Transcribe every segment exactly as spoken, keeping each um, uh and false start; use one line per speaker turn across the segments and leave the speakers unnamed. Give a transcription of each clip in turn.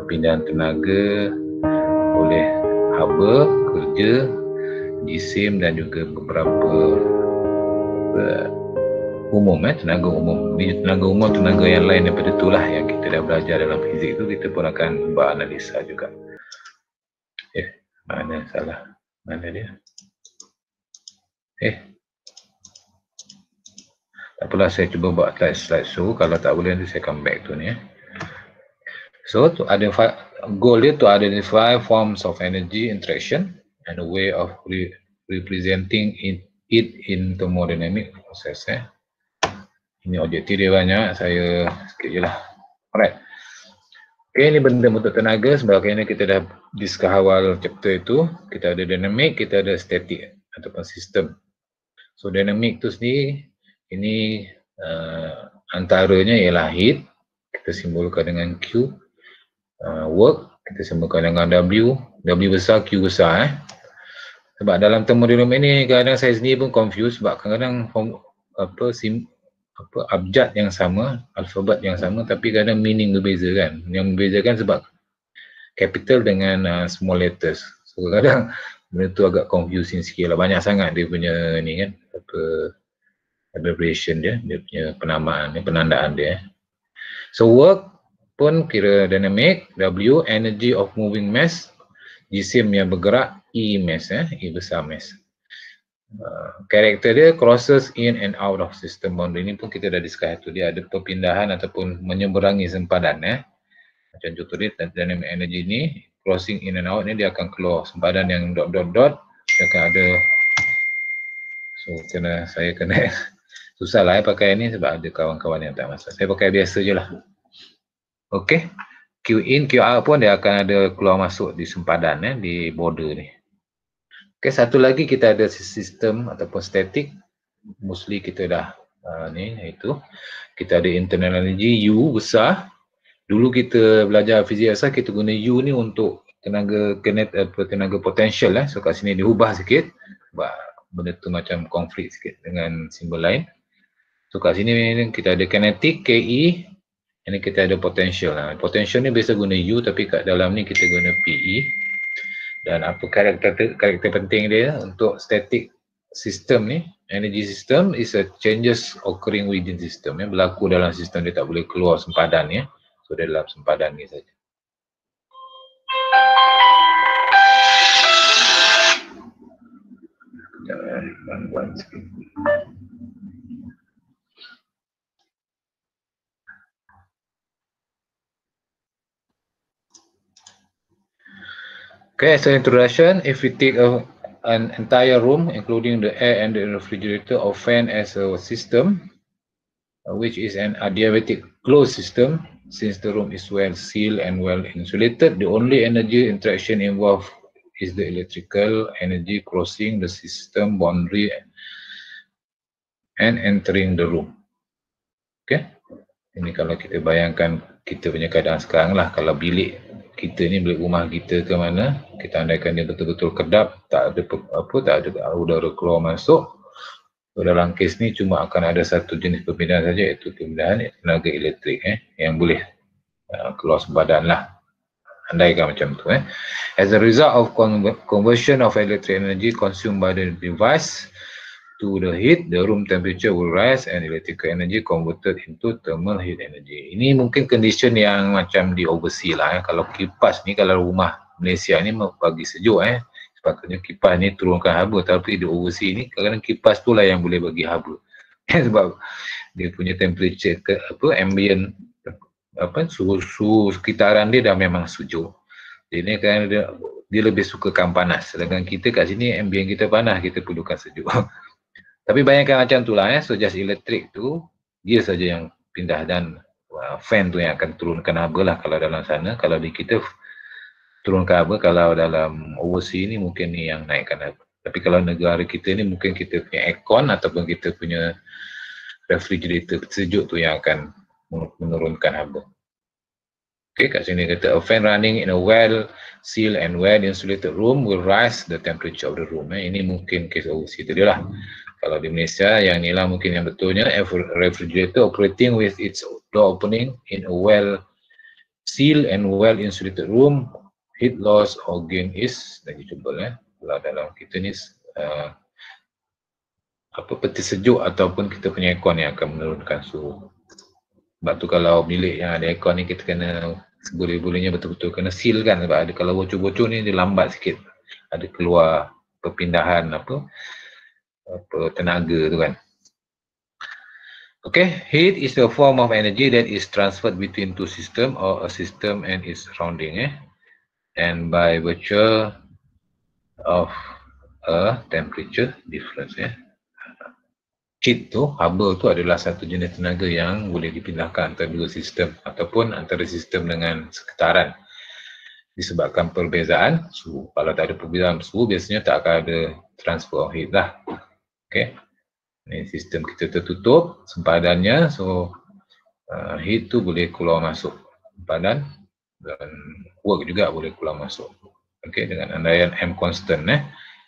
perpindahan tenaga oleh haba, kerja, jisim dan juga beberapa uh, umum, eh, tenaga umum. Di tenaga umum, tenaga yang lain daripada itulah yang kita dah belajar dalam fizik itu, kita pun akan buat analisa juga. Eh, mana salah? Mana dia? Eh, tak apalah, saya cuba buat slide show. Kalau tak boleh nanti saya come back tu ni. Eh. So, to identify, goal dia to identify forms of energy interaction and a way of re representing it, it in thermodynamic process. Eh. Ini objektif dia banyak, saya sikit je lah. Alright. Okay, ini benda untuk tenaga. Sebagainya kita dah discuss awal chapter itu. Kita ada dynamic, kita ada static ataupun sistem. So, dynamic tu sendiri, ini uh, antaranya ialah heat, kita simbolkan dengan Q. Uh, work, kita simbolkan dengan W. W besar, Q besar. Eh. Sebab dalam thermodynamic ni, kadang-kadang saya sendiri pun confused sebab kadang-kadang apa, sim, apa abjad yang sama, alfabet yang sama, tapi kadang meaning berbeza kan. Yang membezakan sebab capital dengan uh, small letters. So kadang benda tu agak confusing sikit lah. Banyak sangat dia punya ni kan, apa abbreviation dia, dia punya penamaan, penandaan dia. So work pun kira dynamic, W energy of moving mass, jisim yang bergerak, E mass, eh, E besar mass. Uh, karakter dia crosses in and out of system boundary. Ini pun kita dah discuss tu, dia ada perpindahan ataupun menyeberangi sempadan, eh. Macam contoh dia dynamic energy ni crossing in and out ni, dia akan keluar sempadan yang dot dot dot, dia akan ada. So kena saya kena susah lah eh, pakai ni sebab ada kawan-kawan yang tak masalah. Saya pakai biasa je lah. Okey, Q in Q out pun dia akan ada keluar masuk di sempadan, eh, di border ni. Okay, satu lagi kita ada sistem ataupun static. Mostly kita dah uh, ni, itu. Kita ada internal energy, U besar. Dulu kita belajar fizik asas, kita guna U ni untuk tenaga kinet, apa, tenaga potential. Eh. So kat sini diubah sikit. Sebab benda tu macam konflik sikit dengan simbol lain. So kat sini kita ada kinetic, K E. Ini kita ada potential. Nah, potential ni biasa guna U, tapi kat dalam ni kita guna P E. Dan apa karakter karakter penting dia untuk static system ni, energy system is a changes occurring within system, ya, berlaku dalam sistem, dia tak boleh keluar sempadan, ya. So dia dalam sempadan ni saja. Pelan-pelan sikit. Okay, as an introduction, if we take a, an entire room, including the air and the refrigerator or fan as a system, uh, which is an adiabatic closed system, since the room is well sealed and well insulated, the only energy interaction involved is the electrical energy crossing the system boundary and entering the room. Okay, ini kalau kita bayangkan kita punya keadaan sekarang lah, kalau bilik kita ni, bilik rumah kita ke mana, kita andaikan dia betul-betul kedap, tak ada apa, tak ada udara keluar masuk. So, dalam kes ni cuma akan ada satu jenis perpindahan saja, iaitu perpindahan tenaga elektrik, eh, yang boleh uh, keluar sempadan lah. Andaikan macam tu. Eh. As a result of conversion of electric energy consumed by the device to the heat, the room temperature will rise and electrical energy converted into thermal heat energy. Ini mungkin condition yang macam di overseas lah. Eh. Kalau kipas ni, kalau rumah Malaysia ni bagi sejuk, eh, sepatutnya kipas ni turunkan haba, tapi di overseas ni kadang-kadang kipas tu lah yang boleh bagi haba. Sebab dia punya temperature ke, apa, ambient, apa, suhu, sekitaran dia dah memang sejuk. Jadi kan dia, dia lebih sukakan panas. Sedangkan kita kat sini ambient kita panas, kita perlukan sejuk. Tapi bayangkan macam tu lah, eh. So just elektrik tu dia saja yang pindah, dan uh, fan tu yang akan turunkan haba lah kalau dalam sana. Kalau di kita turunkan haba, kalau dalam overseas ni mungkin ni yang naikkan haba. Tapi kalau negara kita ni mungkin kita punya aircon ataupun kita punya refrigerator sejuk tu yang akan menurunkan haba. Okay, kat sini kata a fan running in a well sealed and well insulated room will rise the temperature of the room. Eh, ini mungkin case overseas tadi lah. Kalau di Malaysia yang inilah mungkin yang betulnya, a refrigerator operating with its door opening in a well sealed and well insulated room, heat loss or gain is negligible. Eh. Kalau dalam kita ni uh, apa peti sejuk ataupun kita punya aircon yang akan menurunkan suhu. Sebab tu kalau bilik yang ada aircon ni kita kena seboleh-bolehnya betul-betul kena seal kan, sebab ada kalau bocor-bocor ni dia lambat sikit. Ada keluar perpindahan apa apa tenaga tu kan. Okay, heat is a form of energy that is transferred between two system or a system and its surrounding, eh? And by virtue of a temperature difference, eh? Heat tu, haba tu adalah satu jenis tenaga yang boleh dipindahkan antara dua sistem ataupun antara sistem dengan sekitaran disebabkan perbezaan suhu. Kalau tak ada perbezaan suhu, biasanya tak akan ada transfer of heat lah. Okay. Ini sistem kita tertutup sempadannya, so uh, heat tu boleh keluar masuk sempadan dan work juga boleh keluar masuk. Okey, dengan andaian M constant eh.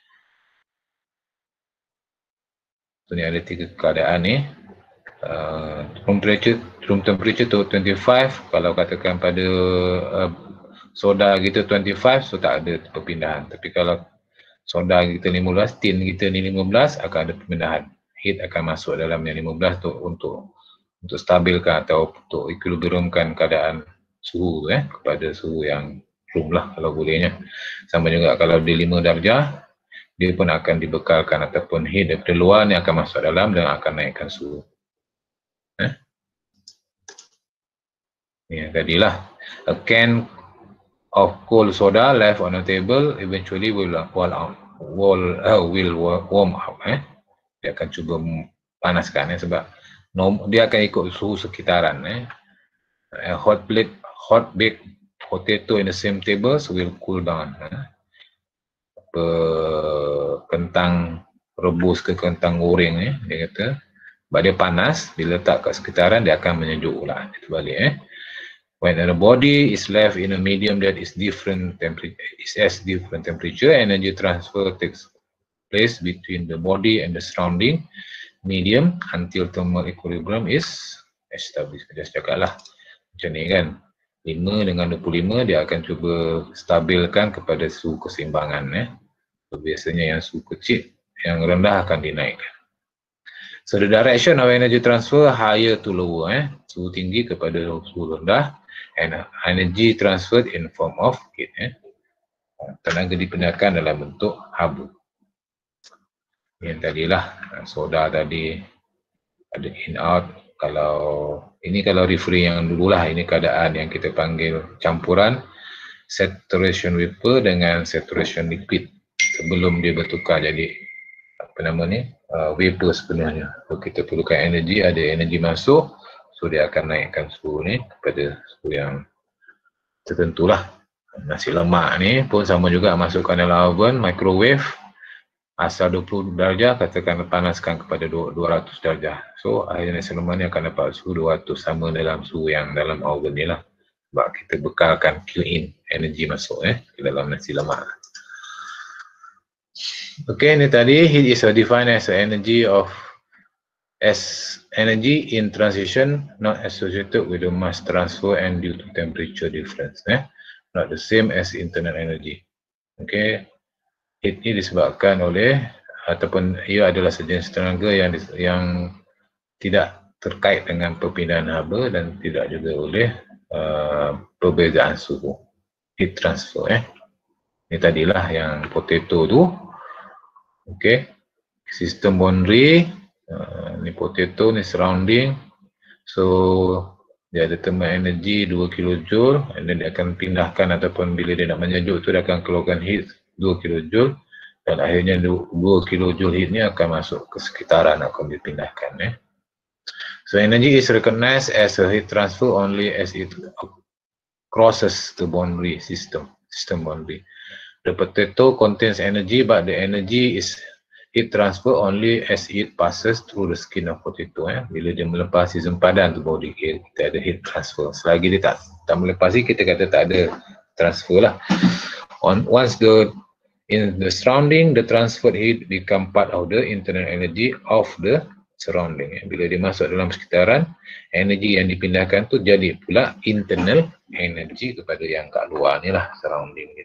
So ni ada tiga keadaan ni. Uh, room temperature room temperature tu twenty-five, kalau katakan pada uh, soda kita twenty-five, so tak ada perpindahan. Tapi kalau soda kita lima belas, tin kita ni lima belas, akan ada perpindahan. Heat akan masuk dalam yang lima belas tu untuk untuk stabilkan atau untuk equilibriumkan keadaan suhu eh kepada suhu yang room lah kalau bolehnya. Sama juga kalau dia lima darjah, dia pun akan dibekalkan ataupun heat daripada luar ni akan masuk dalam dan akan naikkan suhu. Eh? Ni tadilah. A can of cold soda left on the table eventually will wall out will uh, will warm up eh. Dia akan cuba panaskan eh, sebab norm, dia akan ikut suhu sekitaran eh. A hot plate, hot baked potato in the same table so will cool down. Eh. Apa kentang rebus ke kentang goreng eh, dia kata. Sebab dia panas, bila letak kat sekitaran dia akan menyejuk pula. Itu balik eh. When the body is left in a medium that is different temperature, is as different temperature, energy transfer takes place between the body and the surrounding medium until thermal equilibrium is established. Dia cakap lah macam ni kan, lima dengan dua puluh lima dia akan cuba stabilkan kepada suhu keseimbangan eh. So, biasanya yang suhu kecil, yang rendah akan dinaikkan. So the direction of energy transfer higher to lower eh, suhu tinggi kepada suhu rendah, and energy transferred in form of heat eh. Tenaga dipindahkan dalam bentuk haba. Yang tadilah soda tadi ada in out. Kalau ini kalau referee yang dululah, ini keadaan yang kita panggil campuran saturation vapor dengan saturation liquid sebelum dia bertukar jadi apa nama ni uh, vapor sebenarnya. So kita perlukan energi, ada energi masuk, so dia akan naikkan suhu ni kepada suhu yang tertentulah. Nasi lemak ni pun sama juga, masukkan dalam oven, microwave, asal dua puluh darjah, katakan panaskan kepada dua ratus darjah. So air nasi lemak ni akan dapat suhu dua ratus, sama dalam suhu yang dalam oven ni lah. Sebab kita bekalkan Q-in, energi masuk eh ke dalam nasi lemak. Okay, ni tadi heat is defined as energy of as energy in transition not associated with the mass transfer and due to temperature difference eh. Not the same as internal energy. Okay, heat ini disebabkan oleh ataupun ia adalah sejenis tenaga yang yang tidak terkait dengan perpindahan haba dan tidak juga oleh uh, perbezaan suhu. Heat transfer eh. Ini tadilah yang potato tu. Okay, sistem boundary, uh, ni potato, ni surrounding. So dia ada thermal energy dua kilojoule, and then dia akan pindahkan ataupun bila dia nak menyejuk tu dia akan keluarkan heat dua kilojoule, dan akhirnya dua kilojoule heat ni akan masuk ke sekitaran, akan dipindahkan eh. So energy is recognized as a heat transfer only as it crosses the boundary system, system boundary. The potato contains energy, but the energy is heat transfer only as it passes through the skin of potato eh. Bila dia melepasi sempadan tu body kita ada heat transfer. Selagi dia tak tak melepasi, kita kata tak ada transfer lah. On once the in the surrounding, the transferred heat become part of the internal energy of the surrounding. Bila dia masuk dalam sekitaran, energi yang dipindahkan tu jadi pula internal energy kepada yang kat luar ni lah, surrounding dia.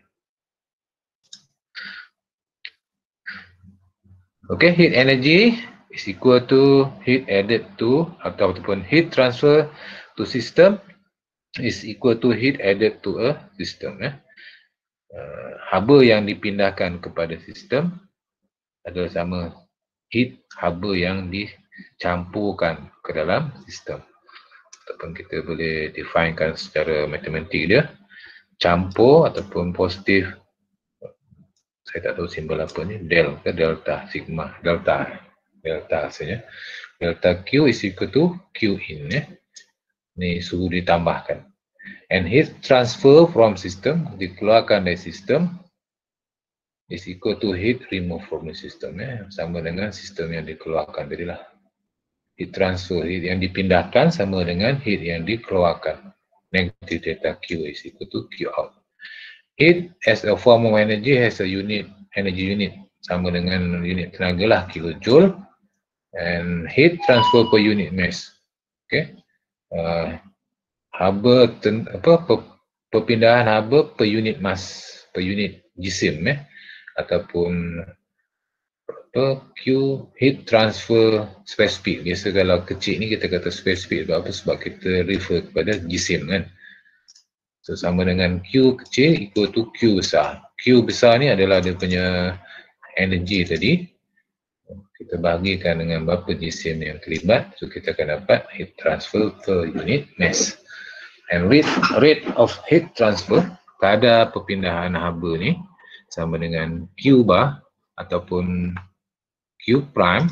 Okay, heat energy is equal to heat added to ataupun heat transfer to system is equal to heat added to a system. Eh. Uh, haba yang dipindahkan kepada sistem adalah sama heat haba yang dicampurkan ke dalam sistem. Ataupun kita boleh definekan secara matematik dia, campur ataupun positif, saya tak tahu simbol apa ni, del ke delta, sigma, delta, delta asalnya. Delta Q is equal to Q in, eh. Ni suhu ditambahkan. And heat transfer from system, dikeluarkan dari sistem, is equal to heat remove from the system. Eh. Sama dengan sistem yang dikeluarkan tadi lah. Heat transfer, heat yang dipindahkan sama dengan heat yang dikeluarkan. Negative delta Q is equal to Q out. Heat as a form of energy has a unit, energy unit. Sama dengan unit tenaga lah, kilojoule. And heat transfer per unit mass. Okay. Uh, haba, ten, apa, per, perpindahan haba per unit mass, per unit jisim. Eh. Ataupun apa, Q heat transfer space speed. Biasa kalau kecil ni kita kata space speed. Sebab apa? Sebab kita refer kepada jisim kan. So sama dengan Q kecil equal to Q besar. Q besar ni adalah dia punya energi tadi. Kita bahagikan dengan berapa jisim yang terlibat. So kita akan dapat heat transfer per unit mass. And rate, rate of heat transfer, kadar perpindahan haba ni sama dengan Q bar ataupun Q prime.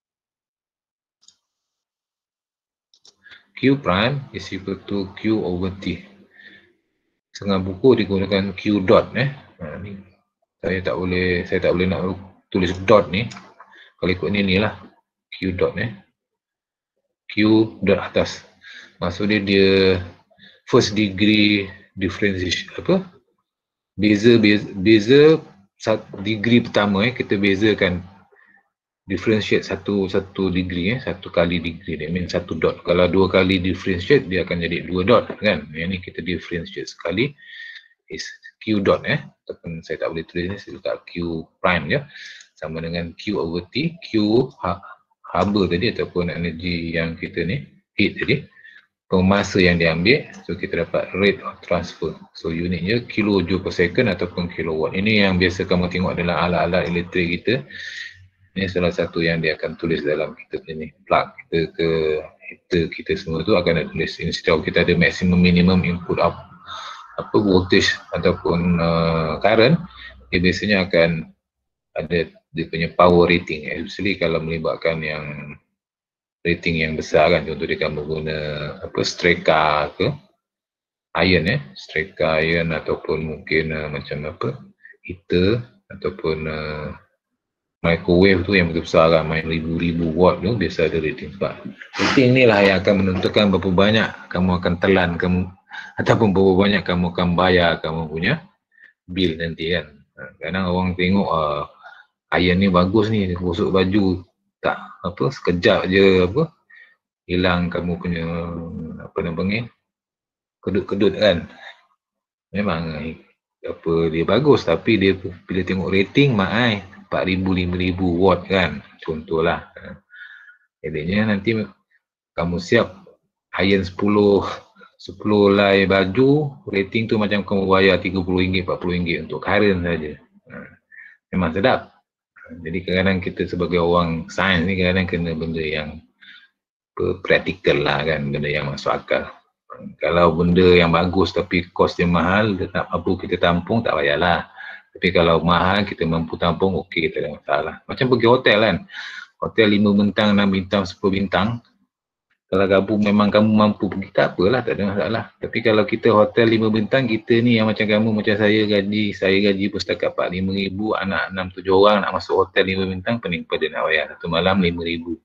Q prime is equal to Q over T. Setengah buku digunakan Q dot. Eh. Ha, ni. Saya tak boleh, saya tak boleh nak tulis dot ni. Kalau ikut ni ni lah. Q dot. Eh. Q dot atas. Maksudnya dia first degree differentiation. Apa? Beza, beza, beza degree pertama. Eh. Kita bezakan. Differentiate satu satu degree, eh, satu kali degree, that means satu dot. Kalau dua kali differentiate dia akan jadi dua dot kan. Yang ni kita differentiate sekali is Q dot, eh. Ataupun saya tak boleh tulis ni, saya letak Q prime je. Sama dengan Q over T, Q haba tadi ataupun energi yang kita ni, heat tadi, masa yang diambil, so kita dapat rate of transfer. So unitnya kilojoule per second ataupun kilowatt. Ini yang biasa kamu tengok dalam alat-alat elektrik kita. Ini salah satu yang dia akan tulis dalam kita ni, plug kita ke heater kita semua tu akan ada tulis, instead of kita ada maximum minimum input up apa voltage ataupun uh, current, dia biasanya akan ada dia punya power rating, especially kalau melibatkan yang rating yang besar kan. Contoh dia akan guna apa, streka ke iron, eh streka iron ataupun mungkin uh, macam apa heater ataupun uh, microwave tu yang betul besar kan, main ribu-ribu watt tu biasa ada rating. Sebab rating ni lah yang akan menentukan berapa banyak kamu akan telan kamu ataupun berapa banyak kamu akan bayar kamu punya bil nanti kan. Kadang orang tengok uh, iron ni bagus ni, gosok baju tak apa sekejap je apa hilang kamu punya apa nama panggil kedut-kedut kan. Memang apa dia bagus, tapi dia bila tengok rating mak ai empat ribu, lima ribu watt kan, contohlah. Jadinya nanti kamu siap iron sepuluh sepuluh lay baju, rating tu macam kamu bayar tiga puluh ringgit, empat puluh ringgit untuk current saja. Memang sedap. Jadi kadang-kadang kita sebagai orang sains ni kadang-kadang kena benda yang praktikal lah kan, benda yang masuk akal. Kalau benda yang bagus tapi kos dia mahal, dia tak mampu kita tampung, tak payahlah. Tapi kalau mahal kita mampu tampung, okey, tak ada masalah. Macam pergi hotel kan, hotel lima bintang, enam bintang, sepuluh bintang, kalau gabung memang kamu mampu pergi, tak apalah, tak ada masalah. Tapi kalau kita hotel lima bintang, kita ni yang macam kamu, macam saya gaji, saya gaji pun setakat empat puluh lima ribu, anak enam tujuh orang nak masuk hotel lima bintang, pening pada nak bayar satu malam lima ribu.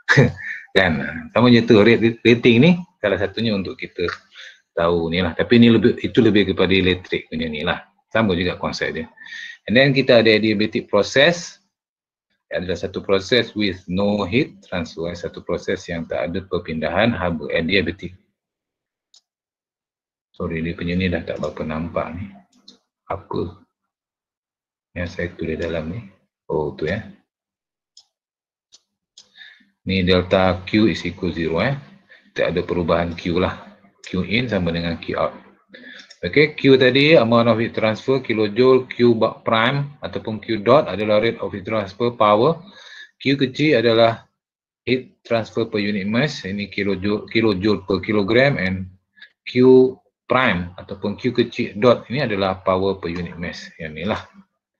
Kan, sama je tu rating ni, salah satunya untuk kita tahu ni lah. Tapi ni lebih, itu lebih kepada elektrik punya ni lah. Sama juga konsep dia. And then kita ada adiabatic process. adalah satu proses with no heat transfer, satu proses yang tak ada perpindahan haba, adiabatic. Sorry, dia punya ni dah tak berapa nampak ni. Apa yang saya tulis dalam ni? Oh, tu ya. Ni delta Q is equal zero eh. Tak ada perubahan Q lah. Q in sama dengan Q out. Okey, Q tadi amount of heat transfer kilojoule, Q prime ataupun Q dot adalah rate of heat transfer power. Q kecil adalah heat transfer per unit mass, ini kilojoule, kilojoule per kilogram, and Q prime ataupun Q kecil dot ini adalah power per unit mass. Yang ni lah.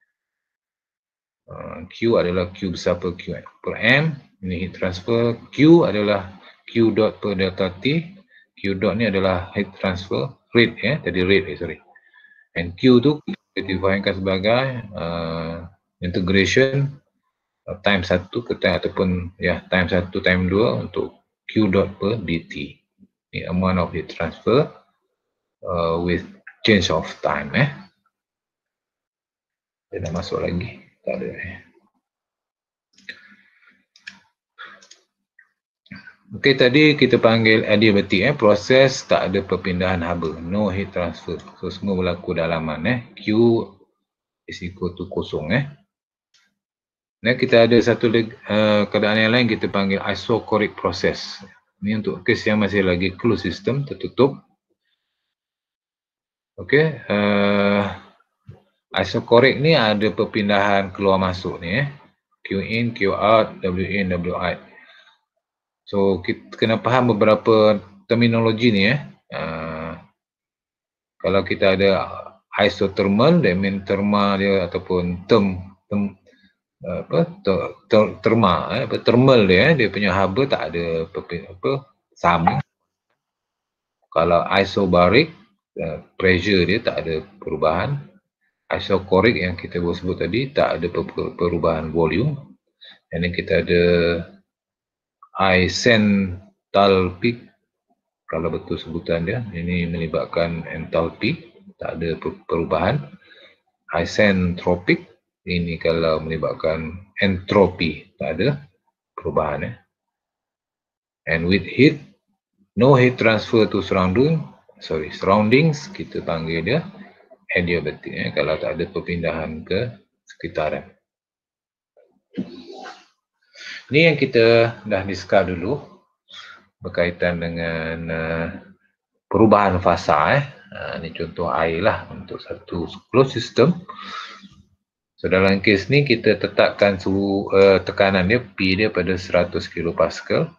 Uh, Q adalah Q besar per Q per M. Ini heat transfer. Q adalah Q dot per delta T. Q dot ni adalah heat transfer rate ya, tadi rate eh, sorry. And Q tu kita difahamkan sebagai uh, integration uh, time satu ke time ataupun ya time satu time dua untuk Q dot per dt. Ni amount of heat transfer uh, with change of time eh. Dia dah masuk lagi. Tak ada eh. Okey, tadi kita panggil adiabatic eh, proses tak ada perpindahan haba, no heat transfer. So semua berlaku dalaman eh. Q is equal to kosong eh. Dan kita ada satu uh, keadaan yang lain kita panggil isochoric process. Ini untuk kes yang masih lagi closed system, tertutup. Okey, uh, isochoric ni ada perpindahan keluar masuk ni eh. Q in, Q out, W in, W out. So kita kena faham beberapa terminologi ni eh. Uh, kalau kita ada isothermal, that mean terma dia ataupun term, term apa ter, ter, terma eh, apa thermal dia eh, dia punya haba tak ada apa, apa sama. Kalau isobaric, uh, pressure dia tak ada perubahan. Isochoric yang kita sebut tadi tak ada perubahan volume. Dan kita ada isenthalpic, kalau betul sebutan dia, ini melibatkan enthalpy, tak ada perubahan. Isentropic, ini kalau melibatkan entropi, tak ada perubahan eh. And with heat, no heat transfer to surrounding, sorry, surroundings, kita panggil dia adiabatic eh, kalau tak ada perpindahan ke sekitaran. Ini yang kita dah discuss dulu berkaitan dengan uh, perubahan fasa eh. Uh, ini contoh air lah untuk satu closed system. So dalam kes ni kita tetapkan suhu uh, tekanan dia P dia pada seratus kilopascal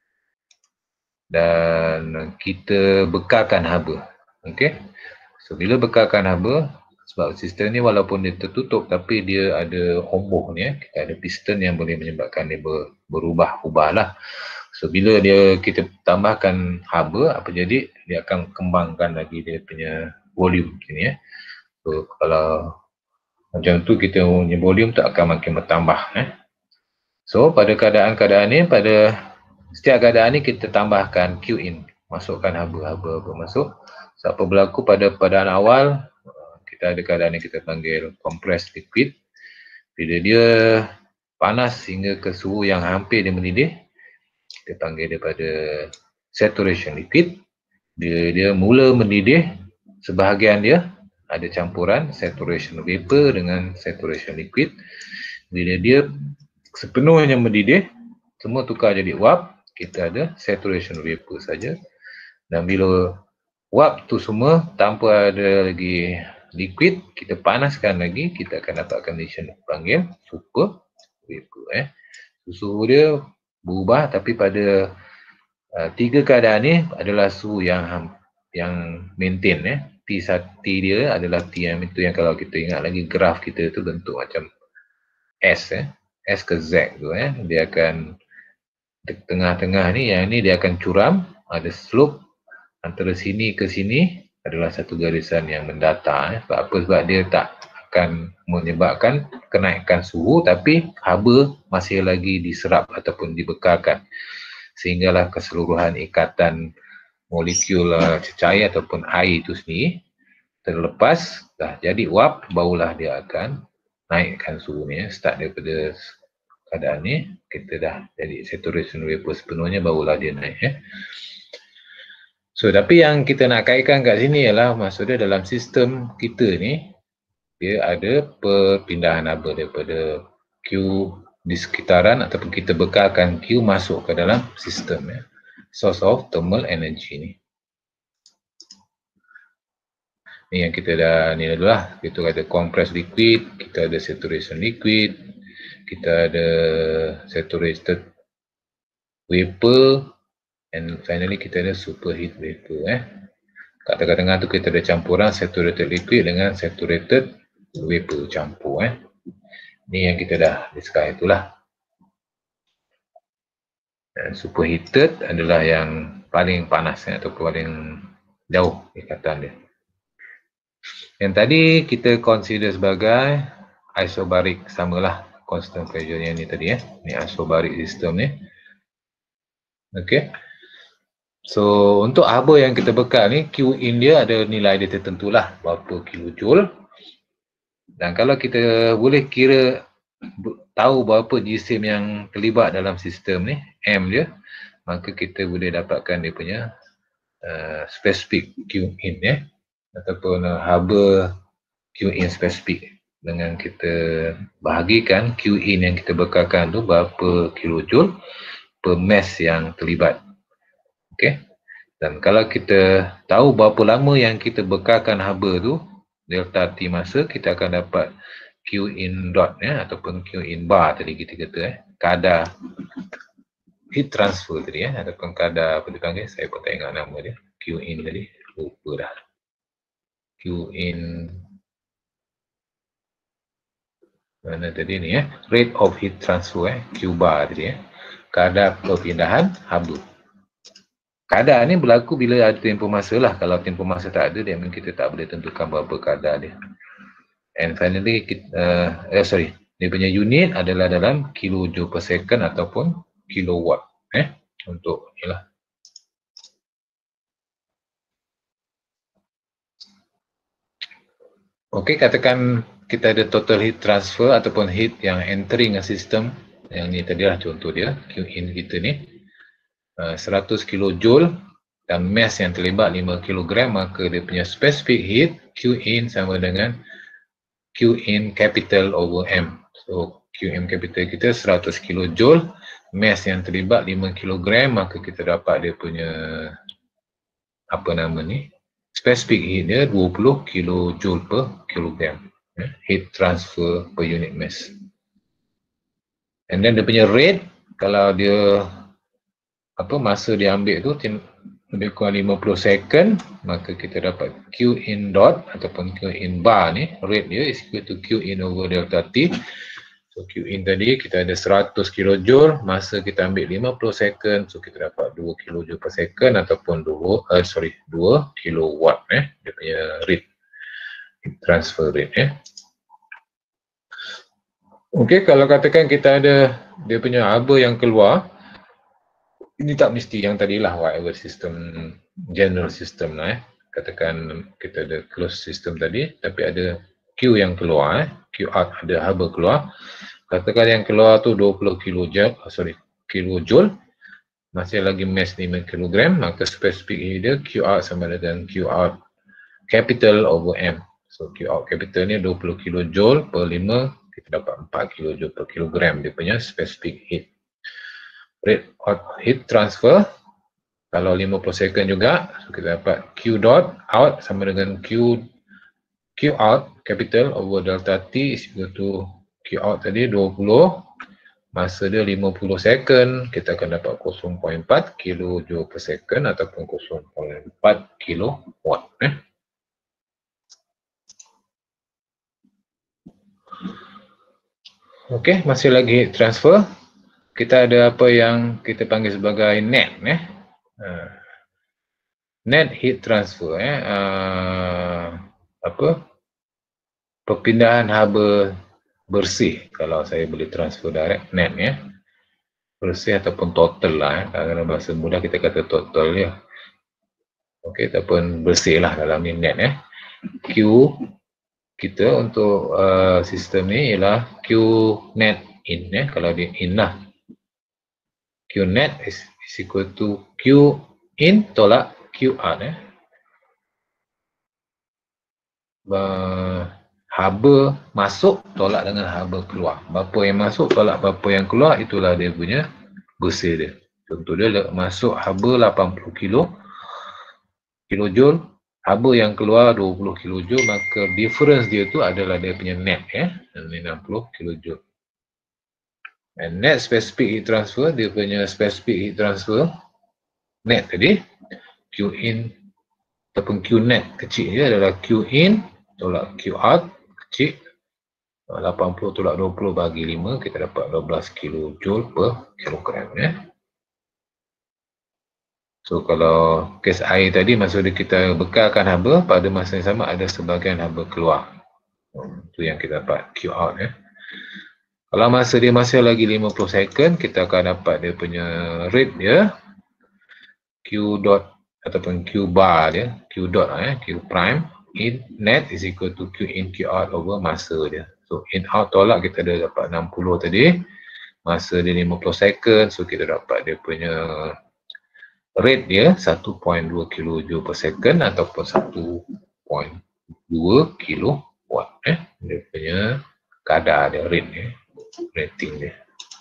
dan kita bekalkan haba. Okey. So bila bekalkan haba, sebab sistem ni walaupun dia tertutup tapi dia ada homboh ni eh. Kita ada piston yang boleh menyebabkan dia ber, berubah-ubah lah. So bila dia kita tambahkan haba, apa jadi? Dia akan kembangkan lagi dia punya volume sini eh. So kalau macam tu kita punya volume tu akan makin bertambah eh. So pada keadaan-keadaan ni, pada setiap keadaan ni kita tambahkan Q in, masukkan haba-haba masuk. So apa berlaku pada keadaan awal, kita ada keadaan yang kita panggil compressed liquid. Bila dia panas hingga ke suhu yang hampir dia mendidih, kita panggil dia pada saturation liquid. Bila dia mula mendidih, sebahagian dia ada campuran saturation vapor dengan saturation liquid. Bila dia sepenuhnya mendidih, semua tukar jadi uap, kita ada saturation vapor saja. Dan bila uap tu semua tanpa ada lagi liquid, kita panaskan lagi, kita akan dapat condition panggil super vapor eh. Suhu dia berubah tapi pada uh, tiga keadaan ni adalah suhu yang yang maintain eh. T satu dia adalah T yang itu yang kalau kita ingat lagi graf kita tu bentuk macam S eh. S ke Z tu eh. Dia akan tengah-tengah ni, yang ni dia akan curam, ada slope antara sini ke sini adalah satu garisan yang mendata eh. Sebab apa? Sebab dia tak akan menyebabkan kenaikan suhu tapi haba masih lagi diserap ataupun dibekalkan, sehinggalah keseluruhan ikatan molekul cecair ataupun air itu sendiri terlepas, dah jadi uap, barulah dia akan naikkan suhu ni, start daripada keadaan ni, kita dah jadi saturation vapor sepenuhnya, barulah dia naik. Eh. So, tapi yang kita nak kaitkan kat sini ialah maksudnya dalam sistem kita ni, dia ada perpindahan haba daripada Q di sekitaran ataupun kita bekalkan Q masuk ke dalam sistem. Ya. Source of thermal energy ni. Ni yang kita dah ni dulu lah. Kita ada compressed liquid, kita ada saturation liquid, kita ada saturated vapor, and finally kita ada superheat vapor. Eh. Kat tengah-tengah tu kita ada campuran saturated liquid dengan saturated vapor campur. Eh. Ni yang kita dah discuss itulah. Dan superheated adalah yang paling panas eh, atau paling jauh ikatan dia. Yang tadi kita consider sebagai isobaric, samalah constant pressure yang ni tadi eh. Ni isobaric system ni. Okey. So untuk haba yang kita bekal ni, Q in dia ada nilai dia tertentu lah, berapa kilojoule. Dan kalau kita boleh kira tahu berapa jisim yang terlibat dalam sistem ni, M dia, maka kita boleh dapatkan dia punya uh, spesifik Q in ya. Ataupun uh, haba Q in spesifik dengan kita bahagikan Q in yang kita bekalkan tu berapa kilojoule per mass yang terlibat. Okey. Dan kalau kita tahu berapa lama yang kita bekalkan haba tu, delta T masa, kita akan dapat Q in dot ya, ataupun Q in bar tadi kita kata eh, kadar heat transfer tadi ya, ataupun kadar apa dipanggil, saya pun tak ingat nama dia, Q in tadi, lupa dah. Q in mana tadi ni ya, rate of heat transfer eh, Q bar tadi ya, kadar perpindahan haba. Kadar ni berlaku bila ada tempoh masa lah. Kalau tempoh masa tak ada, dia memang kita tak boleh tentukan berapa kadar dia. And finally, kita, uh, eh, sorry, dia punya unit adalah dalam kilojoule per second ataupun kilowatt. Eh, untuk ni lah. Okey, katakan kita ada total heat transfer ataupun heat yang entering a system. Yang ni tadi lah contoh dia, Q in kita ni. Uh, seratus kilojoule dan mass yang terlibat lima kilogram, maka dia punya specific heat Q in sama dengan Q in capital over M. So Q in capital kita seratus kilojoule, mass yang terlibat lima kilogram, maka kita dapat dia punya apa nama ni, specific heat dia dua puluh kilojoule per kilogram. Heat transfer per unit mass. And then dia punya rate, kalau dia apa masa dia ambil tu lebih kurang lima puluh second, maka kita dapat Q in dot ataupun Q in bar ni, rate dia is equal to Q in over delta T. So Q in tadi kita ada seratus kilojoule, masa kita ambil lima puluh second, so kita dapat dua kilojoule per second ataupun dua uh, sorry dua kilowatt eh, dia punya rate, transfer rate eh. Okey, kalau katakan kita ada dia punya haba yang keluar, ini tak mesti yang tadilah, whatever system, general system lah eh. Katakan kita ada closed system tadi, tapi ada Q yang keluar eh. Q out, ada haba keluar. Katakan yang keluar tu dua puluh kilojoule, sorry, kilojoule. Masih lagi mass lima kilogram, maka spesifik dia Q out sama dengan Q out capital over M. So Q out capital ni dua puluh kilojoule per lima, kita dapat empat kilojoule per kilogram dia punya specific heat. Rate of heat transfer, kalau lima puluh second juga, so kita dapat Q dot out sama dengan Q Q out capital over delta T is equal to Q out tadi dua puluh, masa dia lima puluh second, kita akan dapat kosong koma empat kilojoule per second ataupun kosong koma empat kilowatt eh. Okey, masih lagi heat transfer. Kita ada apa yang kita panggil sebagai net eh. Uh, net heat transfer eh. Uh, apa? Perpindahan haba bersih, kalau saya boleh transfer direct, net ya. Bersih ataupun total lah eh. Dalam bahasa mudah kita kata total ya. Okey, ataupun bersih lah dalam ni net eh. Q kita untuk uh, sistem ni ialah Q net in eh kalau dia in lah. Q net is, is equal to Q in tolak Q out eh. Uh, haba masuk tolak dengan haba keluar. Berapa yang masuk tolak berapa yang keluar, itulah dia punya bersih dia. Contoh dia masuk haba lapan puluh kilo kilojoule, haba yang keluar dua puluh kilojoule, maka difference dia tu adalah dia punya net ya, enam puluh kilojoule. And net specific heat transfer, dia punya specific heat transfer net tadi, Q in ataupun Q net kecil dia adalah Q in tolak Q out kecil, lapan puluh tolak dua puluh bagi lima, kita dapat dua belas kilojoule per kilogram ya. So kalau kes air tadi, maksud kita bekalkan haba, pada masa yang sama ada sebahagian haba keluar. Itu yang kita dapat Q out ya. Kalau masa dia masih lagi lima puluh second, kita akan dapat dia punya rate dia, Q dot ataupun Q bar dia, Q dot eh, Q prime in net is equal to Q in Q out over masa dia. So in out tolak kita dah dapat enam puluh tadi, masa dia lima puluh second, so kita dapat dia punya rate dia satu koma dua kilojoule per second ataupun satu koma dua kilowatt eh, dia punya kadar dia, rate dia, rating dia.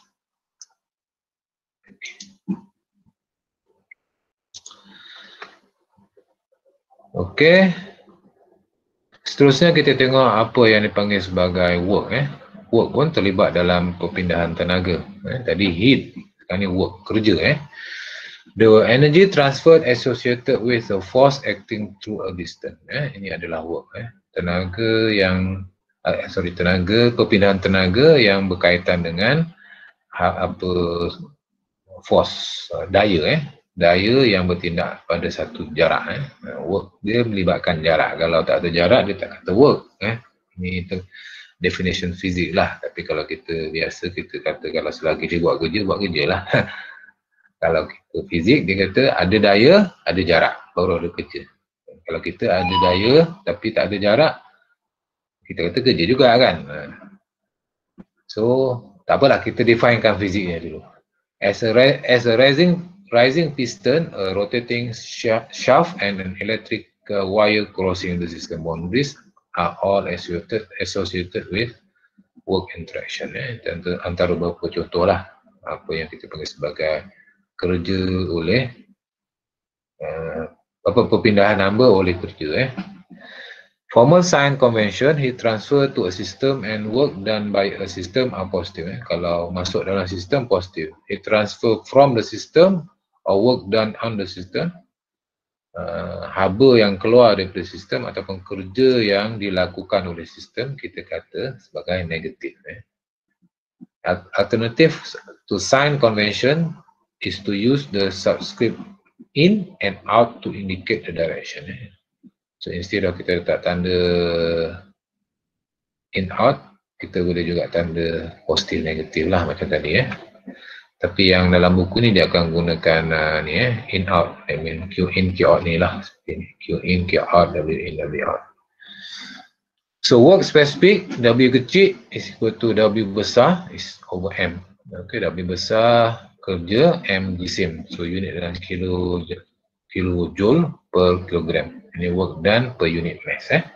Okey. Seterusnya kita tengok apa yang dipanggil sebagai work eh. Work pun terlibat dalam perpindahan tenaga. Eh. Tadi heat, sekarang ni work, kerja eh. The energy transferred associated with the force acting through a distance. Eh. Ini adalah work eh. Tenaga yang uh, sorry tenaga perpindahan tenaga yang berkaitan dengan apa force uh, daya eh. Daya yang bertindak pada satu jarak eh. Work dia melibatkan jarak. Kalau tak ada jarak dia tak kata work eh. Ini itu definition fizik lah. Tapi kalau kita biasa kita kata kalau selagi dia buat kerja, buat kerja lah. Kalau kita fizik dia kata ada daya, ada jarak, baru ada kerja. Kalau kita ada daya tapi tak ada jarak, kita kata kerja juga kan. So tak apalah, kita definekan fiziknya dulu. As a as a rising rising piston, a rotating shaft and an electric uh, wire crossing the system boundaries are all associated associated with work interaction. Eh. Tentu antara beberapa contoh lah apa yang kita panggil sebagai kerja oleh uh, apa perpindahan hamba oleh kerja. Eh. Formal sign convention, heat transfer to a system and work done by a system are positive. Eh. Kalau masuk dalam sistem, positif. Heat transfer from the system or work done on the system, uh, haba yang keluar daripada sistem ataupun kerja yang dilakukan oleh sistem, kita kata sebagai negatif. Eh. Alternative to sign convention is to use the subscript in and out to indicate the direction. Eh. So instead of kita letak tanda in out, kita boleh juga tanda positif negatif lah macam tadi ya. Tapi yang dalam buku ni dia akan gunakan uh, ni eh, in out, I mean Q in Q out ni lah. Q in Q out, W in W out. So work specific, W kecil is equal to W besar is over M. Okay, W besar kerja, M jisim. So unit dalam kilo kilojoule per kilogram. Ini work done per unit mass eh.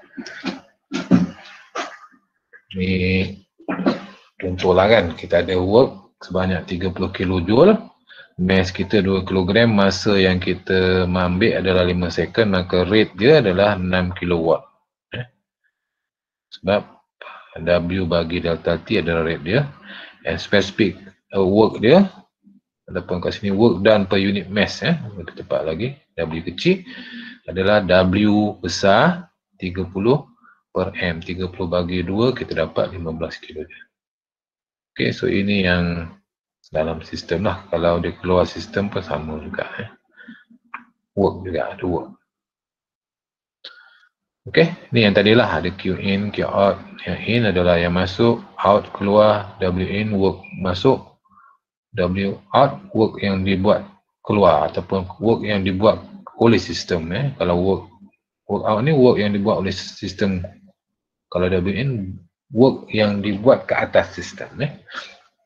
Ini contohlah kan, kita ada work sebanyak tiga puluh kilojoule, mass kita dua kilogram, masa yang kita ambil adalah lima second, maka rate dia adalah enam kilowatt. Eh. Sebab W bagi delta T adalah rate dia, and specific uh, work dia ataupun kat sini work done per unit mass eh, lebih tepat lagi, W kecil adalah W besar tiga puluh per M. tiga puluh bagi dua kita dapat lima belas kilo. Okey, so ini yang dalam sistem lah. Kalau dia keluar sistem pun sama juga eh. Work juga ada work. Okey, ni yang tadilah ada Q in, Q out. Yang in adalah yang masuk, out keluar, W in work masuk, W out work yang dibuat keluar ataupun work yang dibuat oleh sistem eh. Kalau work work out ni work yang dibuat oleh sistem. Kalau W in work yang dibuat ke atas sistem eh.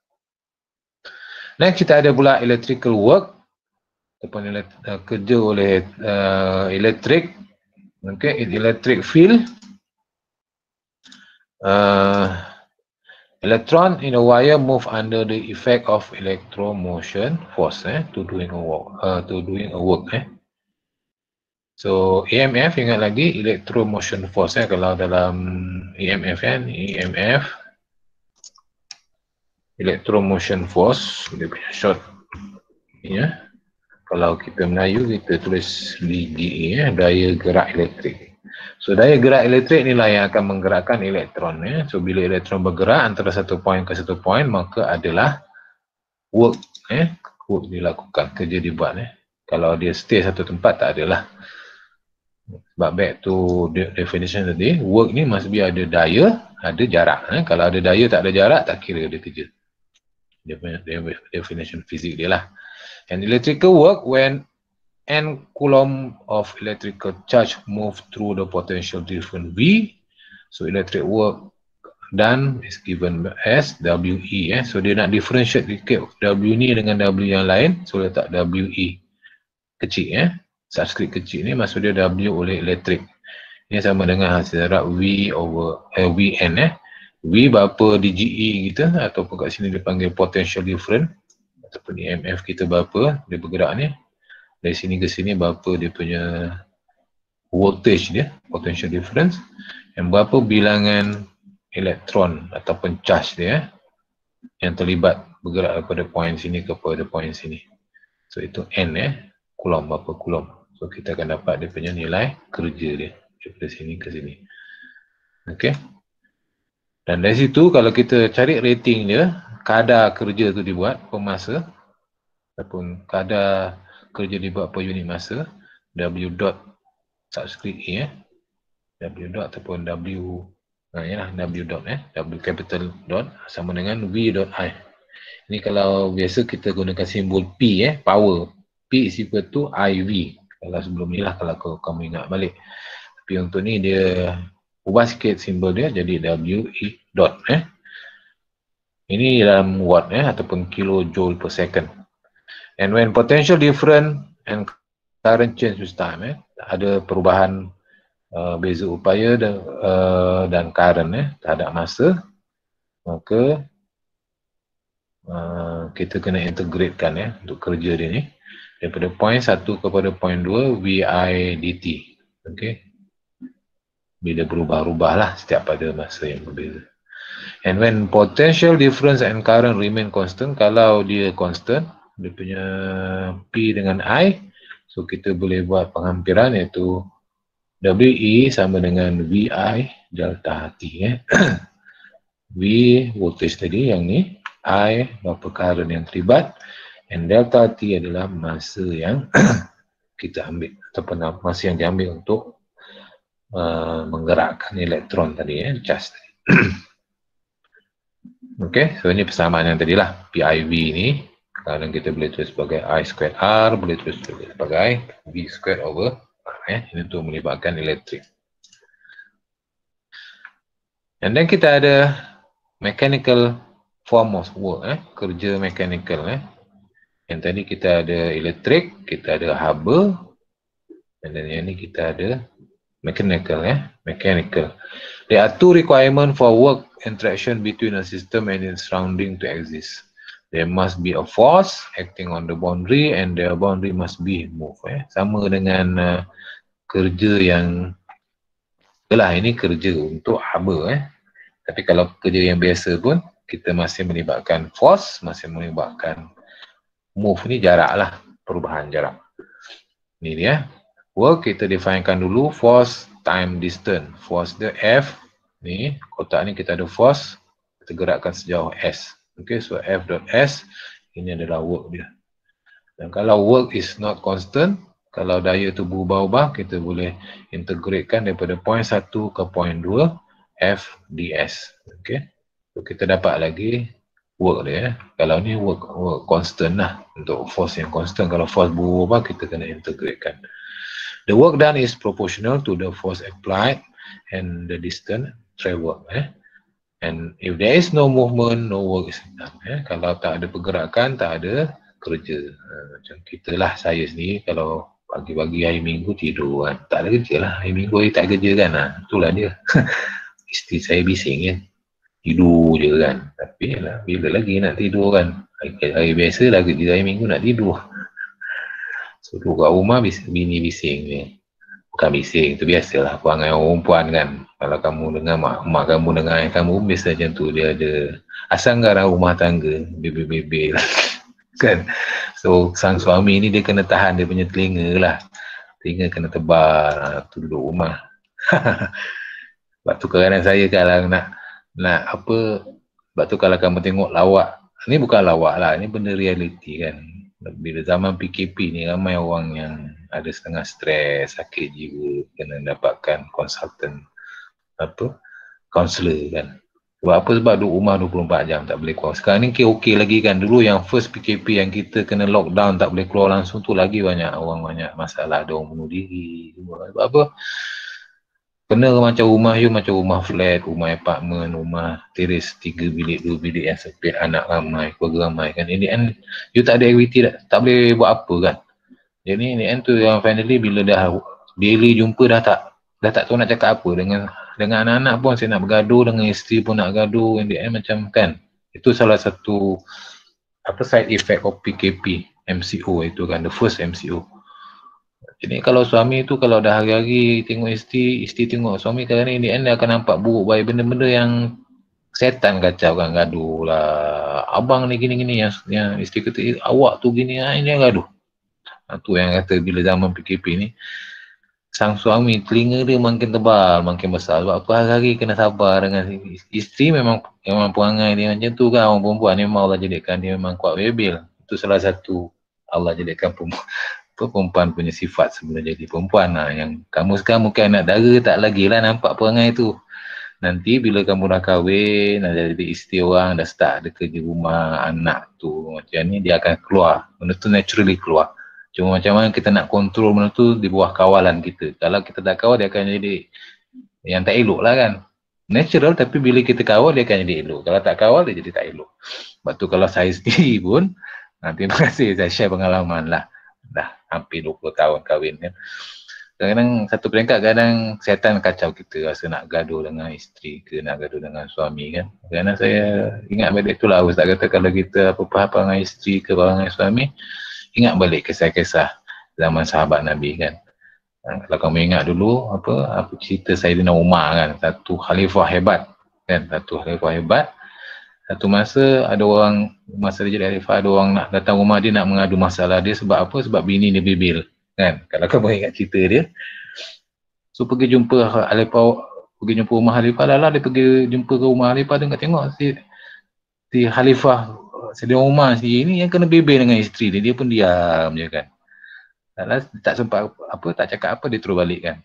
Next kita ada pula electrical work ataupun uh, kerja oleh uh, elektrik. Okay, in electric field, uh, electron in a wire move under the effect of electromotion force eh, to doing a work, uh, to doing a work eh. So E M F, ingat lagi electromotion force eh, kalau dalam E M F kan, E M F electromotion force, dia punya short ya. Kalau kita Melayu kita tulis D G E eh, daya gerak elektrik. So daya gerak elektrik inilah yang akan menggerakkan elektron eh. So bila elektron bergerak antara satu poin ke satu poin, maka adalah work eh work dilakukan, kerja dibuat eh. Kalau dia stay satu tempat tak adalah. Sebab back to the definition tadi, work ni must be ada daya, ada jarak eh. Kalau ada daya tak ada jarak, tak kira dia kerja. Dia punya definition fizik dia lah. And electrical work when n coulomb of electrical charge move through the potential difference V. So electric work done is given as W E eh. So dia nak differentiate W ni dengan W yang lain, so letak W E kecil eh. Subscript kecil ni maksud dia W oleh elektrik. Ini sama dengan hasil darab V over eh, V N eh. V berapa D G E kita ataupun kat sini dipanggil potential difference ataupun E M F kita berapa dia bergerak ni. Dari sini ke sini berapa dia punya voltage dia, potential difference, dan berapa bilangan elektron ataupun charge dia yang terlibat bergerak daripada poin sini kepada poin sini. So itu N eh, coulomb, berapa coulomb. So kita akan dapat dia punya nilai kerja dia daripada sini ke sini. Okey. Dan dari situ kalau kita cari rating dia, kadar kerja tu dibuat per masa ataupun kadar kerja dibuat per unit masa, W dot subscript E eh, W dot ataupun W, nah yalah W dot eh, W capital dot sama dengan V dot I. Ini kalau biasa kita gunakan simbol P eh, power. P is equal to I V. Kalau sebelum ni lah kalau kamu ingat balik. Tapi untuk ni dia ubah sikit simbol dia jadi W E dot eh. Ini dalam watt eh ataupun kilojoule per second. And when potential difference and current change with time eh, ada perubahan uh, beza upaya dan, uh, dan current eh terhadap masa, maka uh, kita kena integratekan eh untuk kerja dia ni daripada point satu kepada point dua V I dt. Okey. Bila berubah-ubah lah setiap pada masa yang berbeza. And when potential difference and current remain constant, kalau dia constant, dia punya P dengan I, so kita boleh buat penghampiran iaitu W E sama dengan V I delta T eh. V voltage tadi yang ni, I berapa current yang terlibat, and delta T adalah masa yang kita ambil ataupun masa yang diambil untuk Uh, menggerakkan elektron tadi eh, charge tadi. Okey, so ini persamaan yang tadi lah. P I V ni kadang kita boleh tulis sebagai I squared R, boleh tulis sebagai V squared over R eh. Ini untuk melibatkan elektrik. And then kita ada mechanical form of work eh, kerja mechanical eh. Yang tadi kita ada elektrik, kita ada haba, dan yang ni kita ada mechanical eh, mechanical. There are two requirements for work interaction between a system and its surrounding to exist. There must be a force acting on the boundary and the boundary must be moved eh. Sama dengan uh, kerja yang lah ini kerja untuk haba eh. Tapi kalau kerja yang biasa pun kita masih melibatkan force, masih melibatkan move ni jarak lah, perubahan jarak. Ni dia. Work kita definekan dulu force time distance. Force dia F ni, kotak ni kita ada force, kita gerakkan sejauh S. Okay, so F dot S ini adalah work dia. Dan kalau work is not constant, kalau daya tu berubah-ubah, kita boleh integratekan daripada point satu ke point dua F ds. Okay, so kita dapat lagi work dia. Kalau ni work, work constant lah untuk force yang constant. Kalau force berubah, kita kena integratekan. The work done is proportional to the force applied and the distance traveled. Eh? And if there is no movement, no work is done. Eh? Kalau tak ada pergerakan, tak ada kerja. Uh, macam kita lah, saya sendiri kalau pagi-pagi hari Minggu tidur kan. Tak ada kerja lah. Hari Minggu hari tak kerja kan. Ha, itulah dia. Isteri saya bising kan. Tidur je kan. Tapi lah, bila lagi nak tidur kan. Hari, hari biasa lah kerja, hari Minggu nak tidur. So, kat rumah bini bising ni. Bukan bising, itu biasalah perangai orang perempuan kan. Kalau kamu dengar mak, mak kamu dengar ayah kamu, biasa macam tu. Dia ada asal anggaran rumah tangga, bebel-bebel kan. So sang suami ni dia kena tahan dia punya telinga lah. Telinga kena tebal, tu duduk rumah. Sebab tu kadang saya kalau nak nak apa, sebab tu kalau kamu tengok lawak, ni bukan lawak lah, ni benda realiti kan. Bila zaman P K P ni ramai orang yang ada setengah stres, sakit jiwa, kena dapatkan konsultan apa, kaunselor kan. Sebab apa? Sebab duduk rumah dua puluh empat jam tak boleh keluar. Sekarang ni okey lagi kan. Dulu yang first P K P yang kita kena lockdown tak boleh keluar langsung tu lagi banyak orang banyak masalah, ada orang bunuh diri. Sebab apa? Kena macam rumah you, macam rumah flat, rumah apartment, rumah teres tiga bilik, dua bilik yang sempit, anak ramai, keluarga ramai kan. In the end, you tak ada aktiviti, tak, tak boleh buat apa kan. Jadi in the end tu yang finally bila dah daily jumpa dah tak, dah tak tahu nak cakap apa. Dengan dengan anak-anak pun saya nak bergaduh, dengan isteri pun nak gaduh, in the end macam kan. Itu salah satu apa side effect of P K P, M C O itu kan, the first M C O. Jadi kalau suami tu kalau dah hari-hari tengok isteri, isteri tengok suami, kadang-kadang in the end dia akan nampak buruk baik, benda-benda yang setan kacau kan, gaduh lah. Abang ni gini-gini, yang, yang isteri kata, eh, awak tu gini, ha, ini yang gaduh. Ha, tu yang kata bila zaman P K P ni, sang suami telinga dia makin tebal, makin besar. Sebab apa, hari-hari kena sabar dengan isteri. Memang memang perangai dia macam tu kan. Orang perempuan ni memang Allah jadikan dia memang kuat bebel. Itu salah satu Allah jadikan perempuan, perempuan punya sifat sebenarnya jadi perempuan lah. Yang kamu sekarang mungkin anak dara tak lagi lah nampak perangai tu. Nanti bila kamu dah kahwin, dah jadi isteri orang, dah start ada kerja rumah, anak tu macam ni, dia akan keluar. Benda tu naturally keluar. Cuma macam mana kita nak kontrol benda tu di bawah kawalan kita. Kalau kita tak kawal, dia akan jadi yang tak elok lah kan. Natural, tapi bila kita kawal, dia akan jadi elok. Kalau tak kawal, dia jadi tak elok. Sebab tu kalau saya sendiri pun, nah, terima kasih saya share pengalaman lah. Dah hampir dua puluh tahun kahwin kan. Kadang-kadang satu peringkat, kadang setan kacau kita, rasa nak gaduh dengan isteri ke, nak gaduh dengan suami kan. Kadang-kadang saya ingat balik tu lah, Ustaz kata kalau kita apa-apa dengan isteri ke dengan suami, ingat balik kisah-kisah zaman sahabat Nabi kan. Kalau kamu ingat dulu, apa apa cerita Sayyidina Umar kan, satu khalifah hebat kan, satu khalifah hebat. Satu masa ada orang, masa dia jadi khalifah, ada orang nak datang rumah dia nak mengadu masalah dia. Sebab apa? Sebab bini dia bebel kan. Kalau kamu ingat cerita dia, so pergi jumpa khalifah, pergi jumpa rumah khalifah. Dah lah dia pergi jumpa ke rumah khalifah, dia tengok si si khalifah Sayyidina Umar sendiri ni yang kena bebel dengan isteri dia. Dia pun diam je kan. Tak, tak sempat apa, tak cakap apa, dia terus balik kan.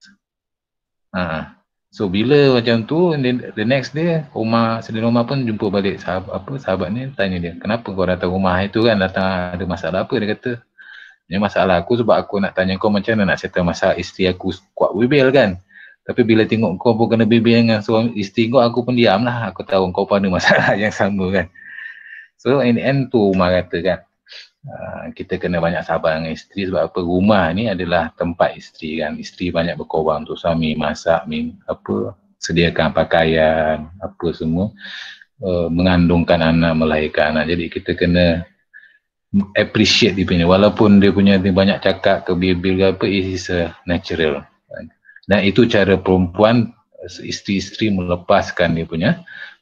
Ha. So bila macam tu, the next day Umar, Sayyidina Umar pun jumpa balik sahabat, apa, sahabat ni, tanya dia, kenapa kau datang rumah itu kan, datang ada masalah apa? Dia kata, ni masalah aku sebab aku nak tanya kau macam mana nak settle masalah isteri aku kuat bebel kan. Tapi bila tengok kau pun kena bebel dengan suami isteri kau, aku pun diam lah. Aku tahu kau pun ada masalah yang sama kan. So in the end tu Umar kata kan, Uh, kita kena banyak sabar dengan isteri. Sebab apa, rumah ni adalah tempat isteri kan. Isteri banyak berkorban untuk suami, masak, min, apa, sediakan pakaian, apa semua, uh, mengandungkan anak, melahirkan anak. Jadi kita kena appreciate dia punya, walaupun dia punya dia banyak cakap ke bebel ke apa, it is a natural. Dan itu cara perempuan, isteri-isteri melepaskan dia punya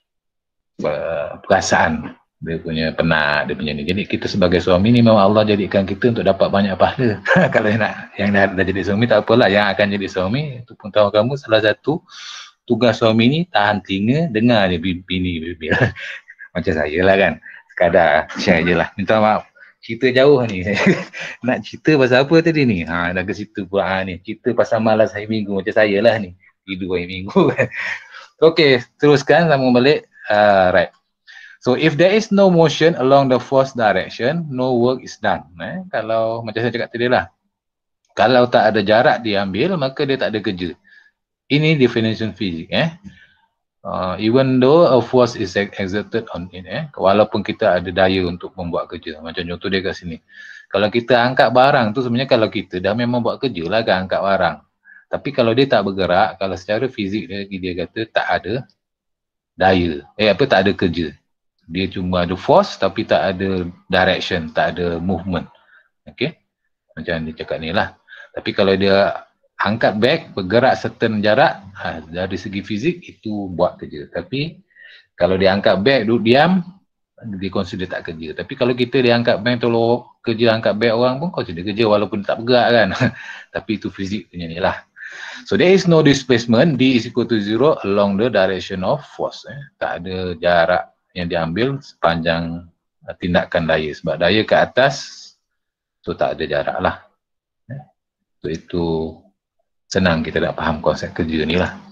uh, perasaan, dia punya penat, dia punya ni. Jadi kita sebagai suami ni memang Allah jadikan kita untuk dapat banyak pahala. Kalau yang nak, yang dah, dah jadi suami tak apalah, yang akan jadi suami, itu pun tahu kamu salah satu tugas suami ni tahan telinga, dengar dia bini bebel. Macam saya lah kan, sekadar share je lah. Minta maaf, cerita jauh ni. Nak cerita pasal apa tadi ni? Ha, dah ke situ pula ha, ni. Cerita pasal malas hari Minggu macam saya lah ni, tidur hari Minggu kan. Okey, teruskan sambung balik. Uh, right. So if there is no motion along the force direction, no work is done. Eh? Kalau macam saya cakap tadi lah, kalau tak ada jarak diambil, maka dia tak ada kerja. Ini definition fizik. Eh? uh, even though a force is exerted on it, eh, walaupun kita ada daya untuk membuat kerja. Macam contoh dia kat sini. Kalau kita angkat barang tu sebenarnya kalau kita dah memang buat kerja lah kan angkat barang. Tapi kalau dia tak bergerak, kalau secara fizik dia, dia kata tak ada daya. Eh apa tak ada kerja. Dia cuma ada force tapi tak ada direction, tak ada movement. Okay. Macam dia cakap ni lah. Tapi kalau dia angkat bag, bergerak certain jarak, ha, dari segi fizik itu buat kerja. Tapi kalau dia angkat bag, duduk diam, dia consider tak kerja. Tapi kalau kita dia angkat bag, tolong kerja angkat bag orang pun consider kerja walaupun tak bergerak kan. Tapi itu fizik punya ni lah. So there is no displacement, D is equal to zero along the direction of force. Eh. Tak ada jarak yang diambil sepanjang tindakan daya. Sebab daya ke atas, so tak ada jarak lah. Eh. So itu senang kita nak faham konsep kerja ni lah.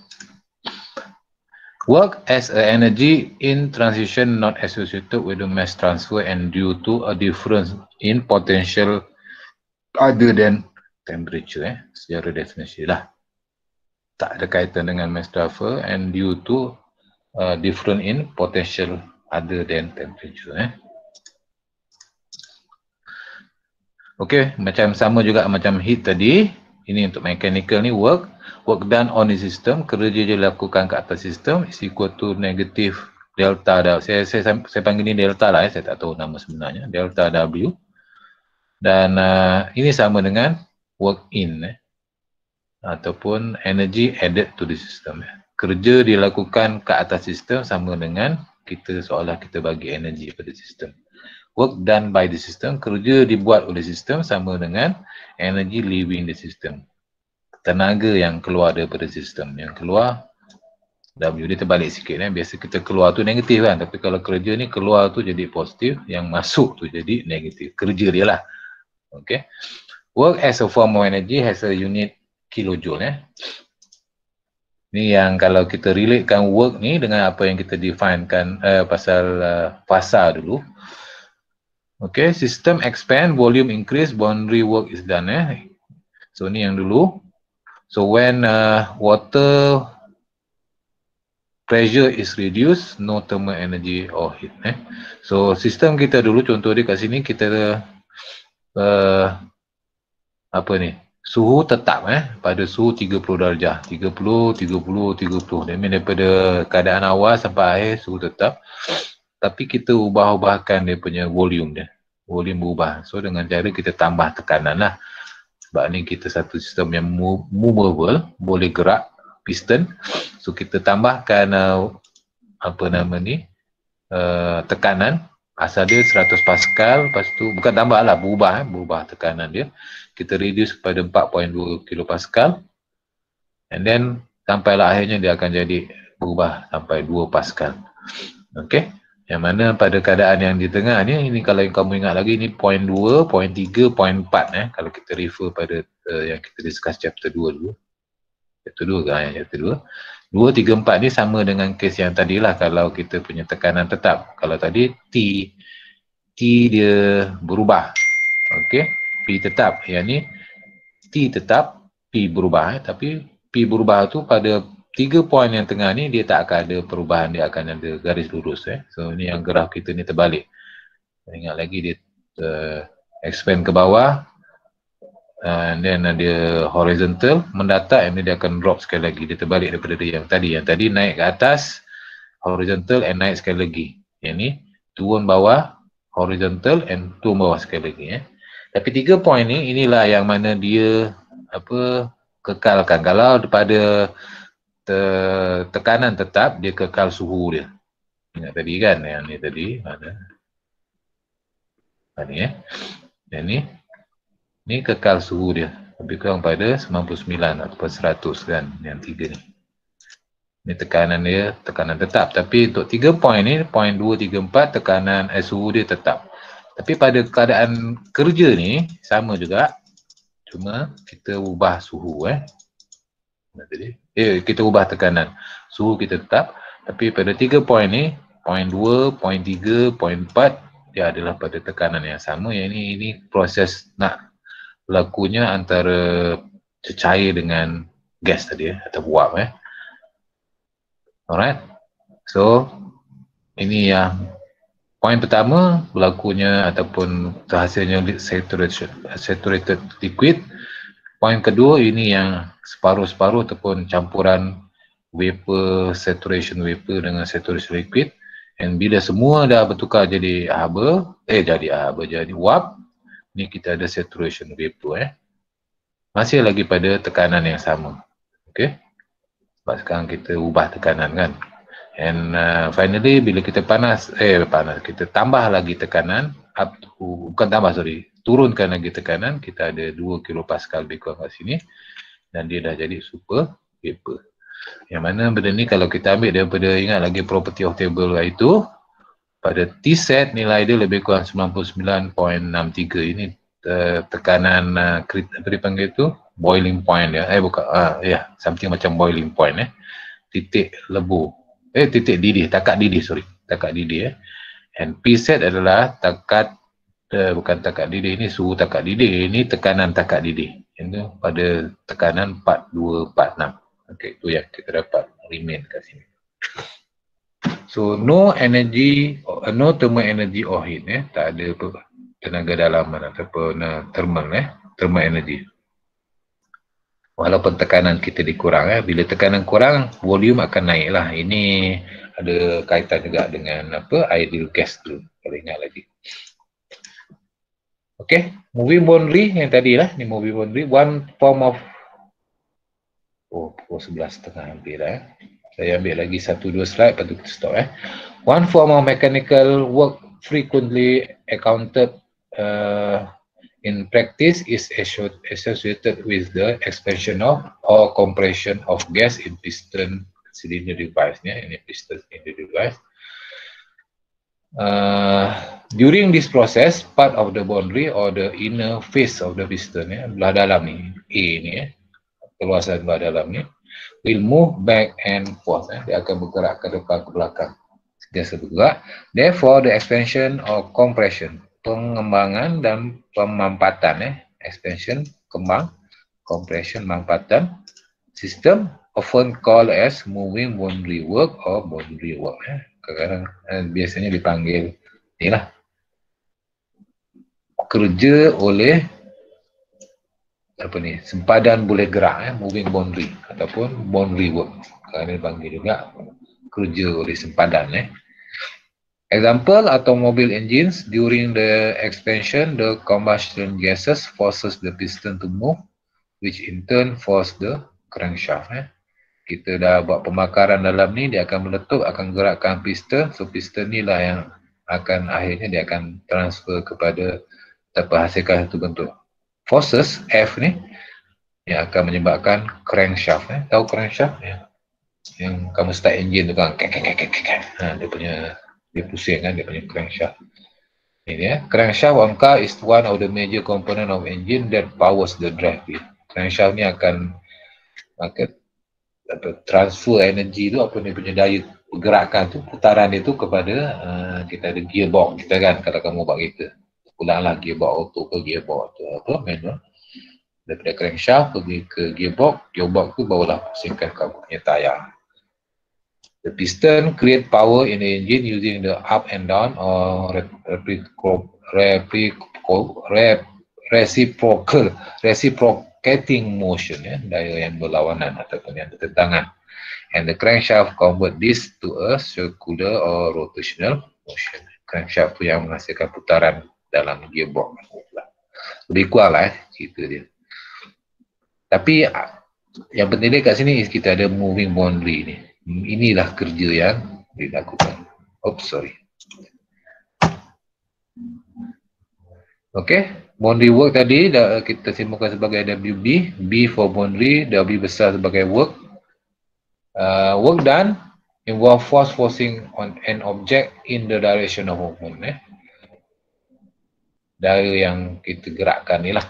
Work as a energy in transition not associated with the mass transfer and due to a difference in potential other than temperature. Eh. Secara definisi lah. Tak ada kaitan dengan mass transfer and due to uh, different in potential other than temperature. Eh. Okay, macam sama juga macam heat tadi. Ini untuk mechanical ni work. Work done on the system, kerja je lakukan ke atas sistem is equal to negative delta W. Saya, saya, saya panggil ni delta lah, eh. Saya tak tahu nama sebenarnya. Delta W. Dan uh, ini sama dengan work in. Eh. Ataupun energy added to the system. Eh. Kerja dilakukan ke atas sistem sama dengan kita seolah kita bagi energi pada sistem. Work done by the system, kerja dibuat oleh sistem sama dengan energy leaving the system. Tenaga yang keluar daripada sistem. Yang keluar, W dia terbalik sikit. Eh. Biasa kita keluar tu negatif kan. Tapi kalau kerja ni keluar tu jadi positif, yang masuk tu jadi negatif. Kerja dia lah. Okay. Work as a form of energy has a unit kilojoule. Eh. Ni yang kalau kita relatekan work ni dengan apa yang kita definekan uh, pasal uh, fasa dulu. Okay, system expand, volume increase, boundary work is done. Eh. So ni yang dulu. So when uh, water pressure is reduced, no thermal energy or heat. Eh. So sistem kita dulu, contoh dia kat sini kita uh, apa ni? Suhu tetap eh pada suhu tiga puluh darjah. tiga puluh, tiga puluh, tiga puluh. That means daripada keadaan awal sampai akhir suhu tetap. Tapi kita ubah-ubahkan dia punya volume dia. Volume berubah. So dengan cara kita tambah tekanan lah. Sebab ni kita satu sistem yang movable, boleh gerak, piston. So kita tambahkan uh, apa nama ni, uh, tekanan. Asal dia seratus Pascal, lepas tu bukan tambah lah, berubah, eh, berubah tekanan dia. Kita reduce kepada empat perpuluhan dua kilopascal. And then sampailah akhirnya dia akan jadi berubah sampai dua Pascal. Okay. Yang mana pada keadaan yang di tengah ni, ini kalau yang kamu ingat lagi, ini point dua, point tiga, point empat. Eh, kalau kita refer pada uh, yang kita discuss chapter dua dulu. Chapter dua kan, chapter dua. dua, tiga, empat ni sama dengan kes yang tadilah kalau kita punya tekanan tetap. Kalau tadi T, T dia berubah. Okay, P tetap. Yang ni T tetap, P berubah. Eh. Tapi P berubah tu pada tiga poin yang tengah ni dia tak akan ada perubahan, dia akan ada garis lurus. Eh. So ni yang graf kita ni terbalik. Ingat lagi dia uh, expand ke bawah. And then dia horizontal, mendatar, and dia akan drop sekali lagi. Dia terbalik daripada dia yang tadi. Yang tadi naik ke atas, horizontal, and naik sekali lagi. Yang ni turun bawah, horizontal, and turun bawah sekali lagi. Eh. Tapi tiga poin ni, inilah yang mana dia apa kekalkan. Kalau pada te tekanan tetap, dia kekal suhu dia. Ingat tadi kan, yang ni tadi mana? Ini eh. Yang ni. Ni kekal suhu dia. Lebih kurang pada sembilan puluh sembilan atau seratus kan. Yang tiga ni. Ni tekanan dia, tekanan tetap. Tapi untuk tiga poin ni, poin dua, tiga, empat, tekanan eh, suhu dia tetap. Tapi pada keadaan kerja ni, sama juga. Cuma kita ubah suhu eh. Eh, kita ubah tekanan. Suhu kita tetap. Tapi pada tiga poin ni, poin dua, poin tiga, poin empat, dia adalah pada tekanan yang sama. Yang ini, ini proses nak berlakunya antara cecair dengan gas tadi eh, atau uap eh. Alright. So ini yang poin pertama, berlakunya ataupun terhasilnya saturated, saturated liquid. Poin kedua, ini yang separuh-separuh ataupun campuran vapor, saturation vapor dengan saturation liquid. And bila semua dah bertukar jadi haba, eh jadi haba, jadi uap, ni kita ada saturation vapor eh. Masih lagi pada tekanan yang sama. Okay. Sebab sekarang kita ubah tekanan kan. And uh, finally bila kita panas, eh panas, kita tambah lagi tekanan, up to, bukan tambah sorry, turunkan lagi tekanan, kita ada dua kilopascal lebih kurang kat sini. Dan dia dah jadi super vapor. Yang mana benda ni kalau kita ambil daripada, ingat lagi property of table itu, pada T-set nilai dia lebih kurang sembilan puluh sembilan perpuluhan enam tiga. Ini uh, tekanan uh, apa dipanggil tu, boiling point dia. Eh bukan, uh, ya yeah, something macam boiling point eh. Titik lebu. Eh titik didih, takat didih sorry. Takat didih eh. And P-set adalah takat, uh, bukan takat didih, ini suhu takat didih. Ini tekanan takat didih. Ini pada tekanan empat dua empat enam. Okey, itu yang kita dapat remain kat sini. So no energy, no thermal energy or heat eh, tak ada tenaga dalaman ataupun uh, thermal eh, thermal energy. Walaupun tekanan kita dikurang eh, bila tekanan kurang, volume akan naik lah. Ini ada kaitan juga dengan apa, ideal gas tu, kalau ingat lagi. Okay, moving boundary yang tadi lah, ni moving boundary, one form of, oh pukul sebelas tiga puluh hampir lah eh. Saya ambil lagi satu dua slide, lepas tu kita stop eh. One form of mechanical work frequently encountered uh, in practice is associated with the expansion of or compression of gas in piston cylinder device. Ya, ini piston cylinder device. Uh, during this process, part of the boundary or the inner face of the piston, ya, belah dalam ni, A ni, ya, keluasan belah dalam ni, will move back and forth. Eh. Dia akan bergerak ke depan ke belakang. Sentiasa bergerak. Therefore, the expansion or compression, pengembangan dan pemampatan, eh, expansion, kembang, compression, mampatan, system often called as moving boundary work or boundary work. Eh. Kadang-kadang eh, biasanya dipanggil inilah kerja oleh apa ni, sempadan boleh gerak, eh, moving boundary ataupun boundary work. Kadang dipanggil juga kerja oleh sempadan. Eh. Example, automobile engines, during the expansion, the combustion gases forces the piston to move, which in turn force the crankshaft. Eh. Kita dah buat pemakaran dalam ni, dia akan meletup, akan gerakkan piston. So piston ni lah yang akan akhirnya dia akan transfer kepada atau hasilkan satu bentuk forces F ni yang akan menyebabkan crankshaft. Eh. Tahu crankshaft? Ya. Yang kamu start engine tu kan, kek, kek, kek, kek, kek. Ha, dia punya, dia pusing kan, dia punya crankshaft. Ini ya, crankshaft on car is one of the major component of engine that powers the drive. Crankshaft ni akan, akan apa, transfer energy tu, apa ni punya daya pergerakan tu, putaran itu kepada uh, kita ada gearbox kita kan, kalau kamu buat kereta. Ulanglah gearbox auto ke gearbox tu apa manual. Daripada crankshaft pergi ke gearbox, gearbox tu barulah pusingkan kamu punya tayar. The piston create power in the engine using the up and down or reciprocal, reciprocal, reciprocating motion, ya, daya yang berlawanan ataupun yang bertentangan. And the crankshaft convert this to a circular or rotational motion. Crankshaft tu yang menghasilkan putaran dalam gearbox. Lebih kurang lah eh, cerita dia. Tapi yang penting dia kat sini kita ada moving boundary ni. Inilah kerja yang dilakukan. Oops, sorry. Okay, boundary work tadi dah kita simbolkan sebagai W B. B for boundary, W besar sebagai work. Uh, work done involve force forcing on an object in the direction of movement. Eh. Daya yang kita gerakkan ni lah.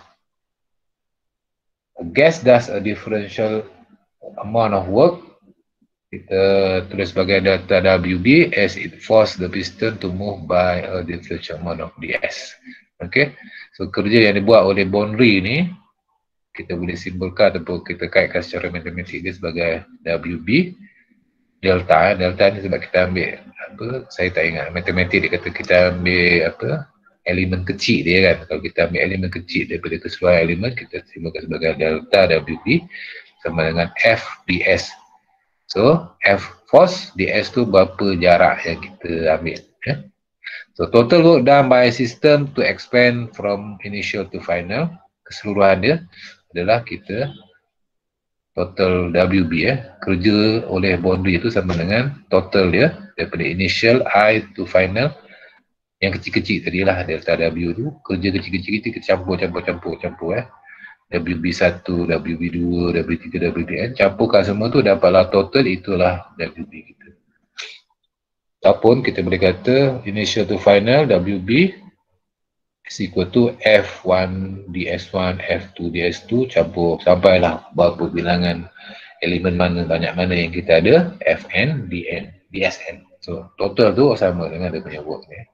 A gas does a differential amount of work. Kita tulis sebagai data W B as it force the piston to move by a differential amount of ds. Okay, so kerja yang dibuat oleh boundary ni kita boleh simbolkan ataupun kita kaitkan secara matematik dia sebagai W B. delta. Delta ni sebab kita ambil apa, saya tak ingat matematik dia kata kita ambil apa, elemen kecil dia kan. Kalau kita ambil elemen kecil daripada keseluruhan elemen, kita simakan sebagai delta W B sama dengan F ds. So F force ds tu berapa jarak yang kita ambil ya? So total work done by system to expand from initial to final, keseluruhan dia adalah kita total W B ya, kerja oleh boundary itu sama dengan total dia daripada initial I to final, yang kecil-kecil tadilah delta W tu, kerja kecil-kecil itu kita campur campur campur campur ya. W B satu, W B dua, W B tiga, W B tiga, campurkan semua tu dapatlah total, itulah W B kita. Ataupun kita boleh kata initial to final W B is equal to F one D S one, F two D S two, campur sampailah berapa bilangan elemen mana, banyak mana yang kita ada, Fn, Dn, Dsn. So total tu sama dengan dia punya work ni.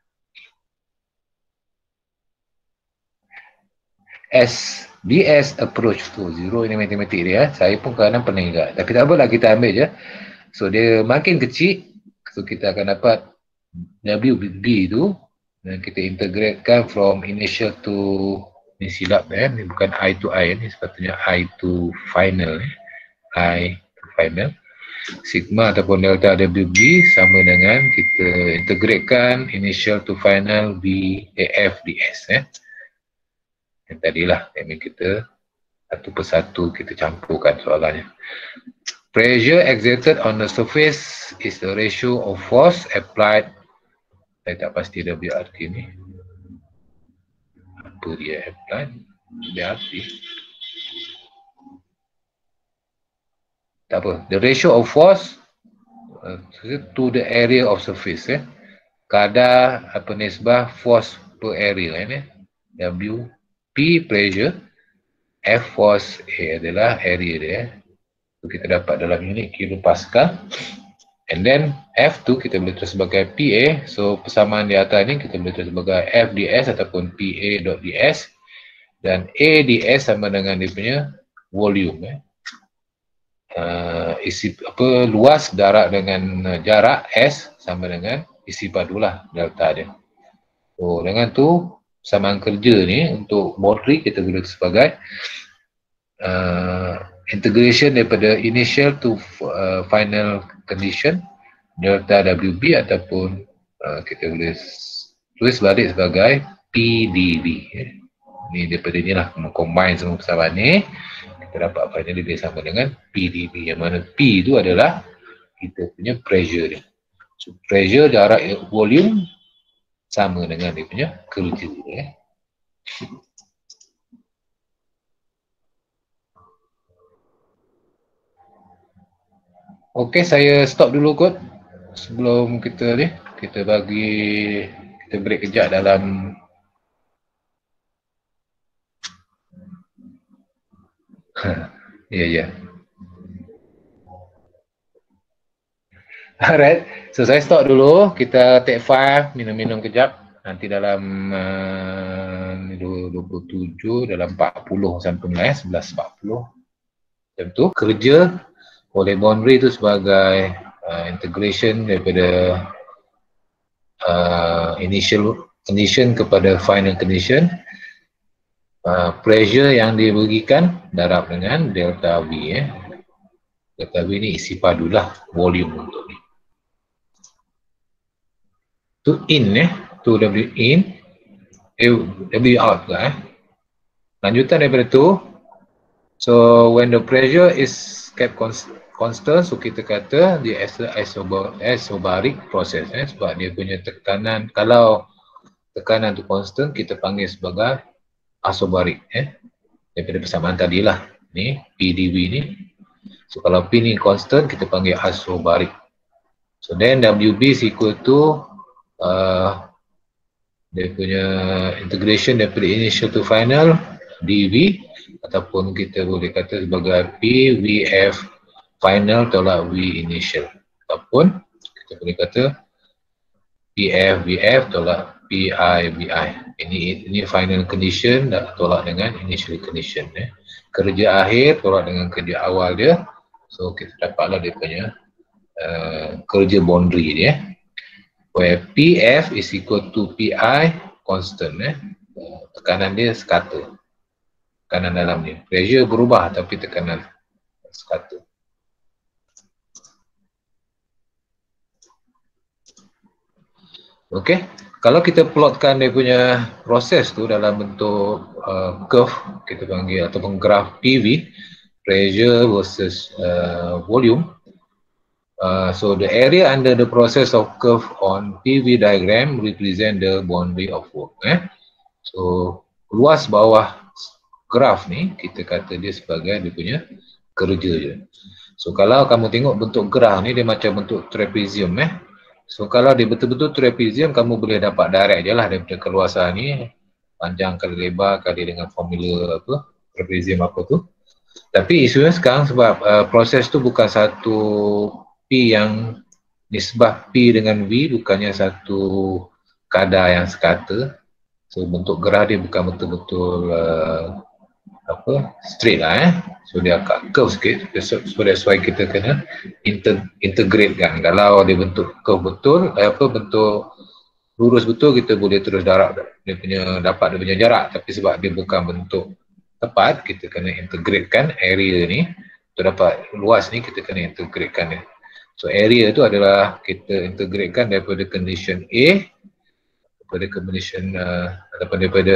As ds approach to zero, ini matematik dia, saya pun kadang pernah ingat, tapi tak apalah, kita ambil je. So dia makin kecil, so kita akan dapat W B tu, dan kita integratekan from initial to, ni silap eh, ni bukan I to I, ni sepatutnya I to final eh. I to final. Sigma ataupun delta W B sama dengan kita integratekan initial to final B A F ds eh. Yang tadilah, ini kita satu persatu kita campurkan soalannya. Pressure exerted on the surface is the ratio of force applied. Saya tak pasti W R T ni. Apa dia applied? W R T. Tak apa. The ratio of force uh, to the area of surface. Eh. Kadar apa nisbah force per area. Eh. W P pressure. F force A adalah area dia. So, kita dapat dalam unit kilopascal. And then F tu kita boleh tulis sebagai P A. So persamaan di atas ni kita boleh tulis sebagai F ds ataupun P A dot ds. Dan A ds sama dengan dia punya volume. Eh. Uh, isi apa, luas darab dengan uh, jarak S sama dengan isi padulah delta dia. So dengan tu persamaan kerja ni untuk boundary kita boleh sebagai uh, integration daripada initial to uh, final condition delta W B ataupun uh, kita boleh tulis balik sebagai P D B. Eh. Ni daripada ni lah, combine semua persamaan ni kita dapat final dia sama dengan P D B, yang mana P tu adalah kita punya pressure dia. So pressure jarak volume sama dengan dia punya kerja dia. Eh. Okey, saya stop dulu kot. Sebelum kita ni, kita bagi, kita break kejap dalam ya, ya. Alright, so saya stop dulu. Kita take five, minum-minum kejap. Nanti dalam uh, dua puluh tujuh, dalam empat puluh sampai sebelas empat puluh. Macam tu, kerja oleh boundary itu sebagai uh, integration daripada uh, initial condition kepada final condition. Uh, pressure yang diberikan darab dengan delta V. Eh. Delta V ni isi padulah volume untuk ni. To in eh. To W in, W out lah eh. Lanjutan daripada tu, so when the pressure is kept constant, so kita kata dia isobaric process eh, sebab dia punya tekanan, kalau tekanan tu constant kita panggil sebagai isobaric eh, daripada persamaan tadi lah ni P D V ni. So kalau P ni constant kita panggil isobaric. So then W B is equal to uh, dia punya integration daripada initial to final D V, ataupun kita boleh kata sebagai P V F final tolak V initial, ataupun kita boleh kata P F V F tolak P I V I. Ini ini final condition dah tolak dengan initial condition eh. Kerja akhir tolak dengan kerja awal dia. So kita dapatlah dia punya uh, kerja boundary dia, where P F is equal to P I constant, eh? Uh, tekanan dia sekata, tekanan dalam ni. Pressure berubah tapi tekanan sekata. Okey, kalau kita plotkan dia punya proses tu dalam bentuk uh, curve, kita panggil ataupun graf P V, pressure versus uh, volume. Uh, so the area under the process of curve on P V diagram represent the boundary of work. Eh? So luas bawah graf ni kita kata dia sebagai dia punya kerja je. So kalau kamu tengok bentuk graf ni dia macam bentuk trapezium, eh. So kalau dia betul-betul trapezium, kamu boleh dapat direct je lah daripada keluasan ni, panjang kali lebar kali dengan formula apa trapezium apa tu. Tapi isunya sekarang sebab uh, proses tu bukan satu P yang nisbah P dengan V, bukannya satu kadar yang sekata. So bentuk graf dia bukan betul-betul uh, apa straight lah, eh. So dia agak curve sikit. So that's why kita kena inter, integrate kan. Kalau dia bentuk curve betul, eh, apa bentuk lurus betul, kita boleh terus darab dia punya, dapat dia punya jarak. Tapi sebab dia bukan bentuk tepat, kita kena integrate kan area ni. Untuk dapat luas ni kita kena integrate kan dia. So area tu adalah kita integrate kan daripada condition A daripada condition uh, ataupun daripada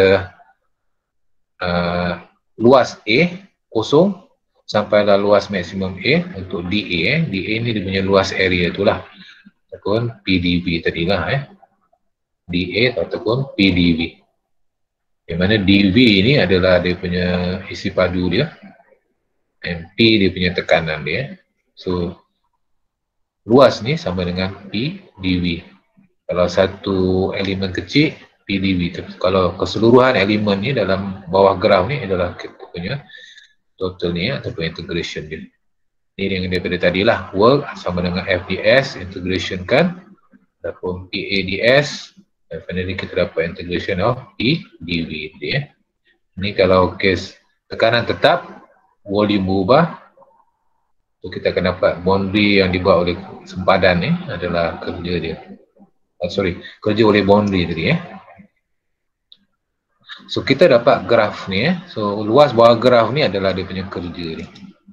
uh, luas A kosong sampailah luas maksimum A untuk D A, eh. D A ni dia punya luas area tu lah, ataupun P D V tadilah, eh. D A ataupun P D V, yang mana D V ni adalah dia punya isi padu dia, and P dia punya tekanan dia. So luas ni sama dengan P D V. Kalau satu elemen kecil P D V, kalau keseluruhan elemen ni dalam bawah graf ni adalah kita punya total ni, ataupun integration dia. Ni yang daripada tadi lah, work sama dengan F D S, integration kan, ataupun P A D S, dan finally kita dapat integration of P D V dia. Ni kalau kes tekanan tetap, volume berubah, so kita akan dapat boundary yang dibuat oleh sempadan ni adalah kerja dia. Oh, sorry, kerja oleh boundary tadi, eh. So kita dapat graf ni, eh. So luas bawah graf ni adalah dia punya kerja ni.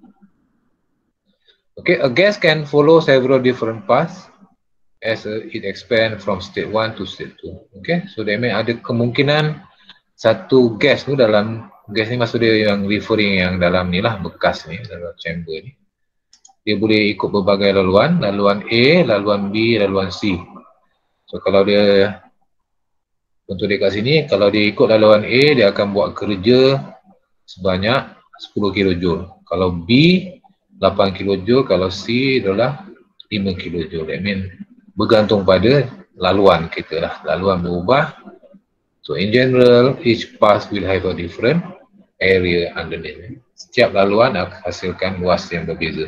Okay, a gas can follow several different paths as a, it expand from state one to state two. Okay, so that means ada kemungkinan satu gas tu dalam, gas ni maksud dia yang referring yang dalam ni lah, bekas ni, dalam chamber ni. Dia boleh ikut berbagai laluan, laluan A, laluan B, laluan C. So kalau dia, untuk dia kat sini, kalau dia ikut laluan A, dia akan buat kerja sebanyak sepuluh kilojoule. Kalau B, lapan kilojoule. Kalau C adalah lima kilojoule. That means bergantung pada laluan kita lah. Laluan berubah. So in general, each path will have a different area underneath. Setiap laluan akan hasilkan luas yang berbeza.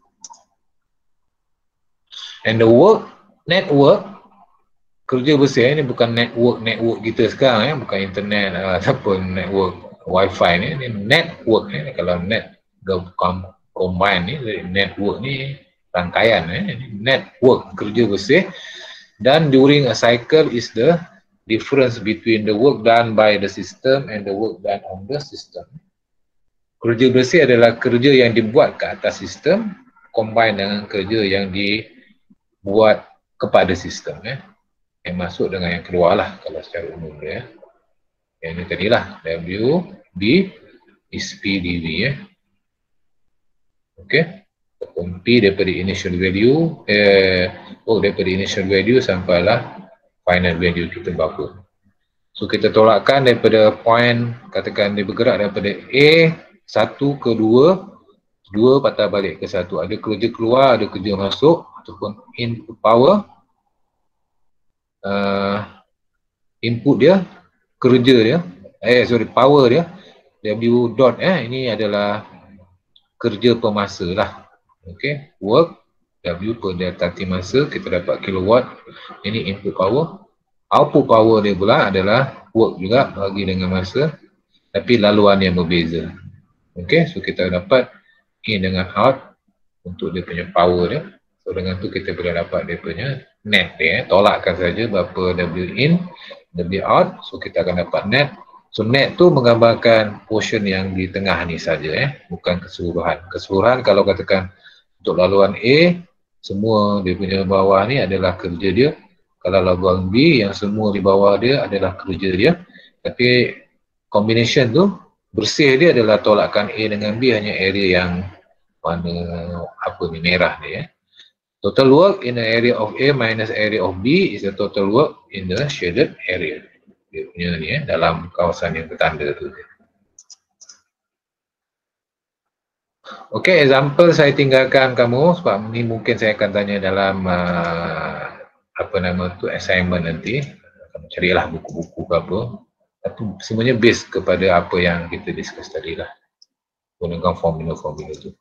And the work, network, kerja besar ni bukan network-network kita sekarang, eh. Bukan internet uh, ataupun network wifi ni. Ni network ni, kalau net combine ni, network ni rangkaian, eh. Network, kerja besar. Dan during a cycle is the difference between the work done by the system and the work done on the system. Kerja besar adalah kerja yang dibuat ke atas sistem combine dengan kerja yang dibuat kepada sistem, eh. Yang masuk dengan yang keluar lah kalau secara umum dia. Yang ini tadilah W B is P D V, eh. Okay. Ataupun P daripada initial value, eh, oh daripada initial value sampailah final value kita berapa. So kita tolakkan daripada point, katakan dia bergerak daripada A satu ke dua, dua patah balik ke satu. Ada kerja keluar, ada kerja masuk, ataupun input power. Uh, input dia, kerja dia, eh sorry, power dia, W dot, eh, ini adalah kerja per masa lah. Okay, work, W per delta T masa, kita dapat kilowatt, ini input power. Output power dia pula adalah work juga bagi dengan masa, tapi laluan yang berbeza. Okay, so kita dapat in dengan out untuk dia punya power dia. So So dengan tu kita boleh dapat dia punya net dia, eh. Tolakkan saja berapa W in, W out, so kita akan dapat net. So net tu menggambarkan portion yang di tengah ni saja, eh, bukan keseluruhan. Keseluruhan kalau katakan untuk laluan A, semua dia punya bawah ni adalah kerja dia. Kalau laluan B, yang semua di bawah dia adalah kerja dia. Tapi combination tu, bersih dia adalah tolakkan A dengan B hanya area yang mana apa ni merah ni, eh. Total work in the area of A minus area of B is the total work in the shaded area. Dia punya ni, eh, dalam kawasan yang bertanda tu. Okey, example saya tinggalkan kamu sebab ni mungkin saya akan tanya dalam uh, apa nama tu assignment nanti. Kamu carilah buku-buku ke apa. Tapi semuanya base kepada apa yang kita discuss tadi lah. Gunakan formula-formula tu.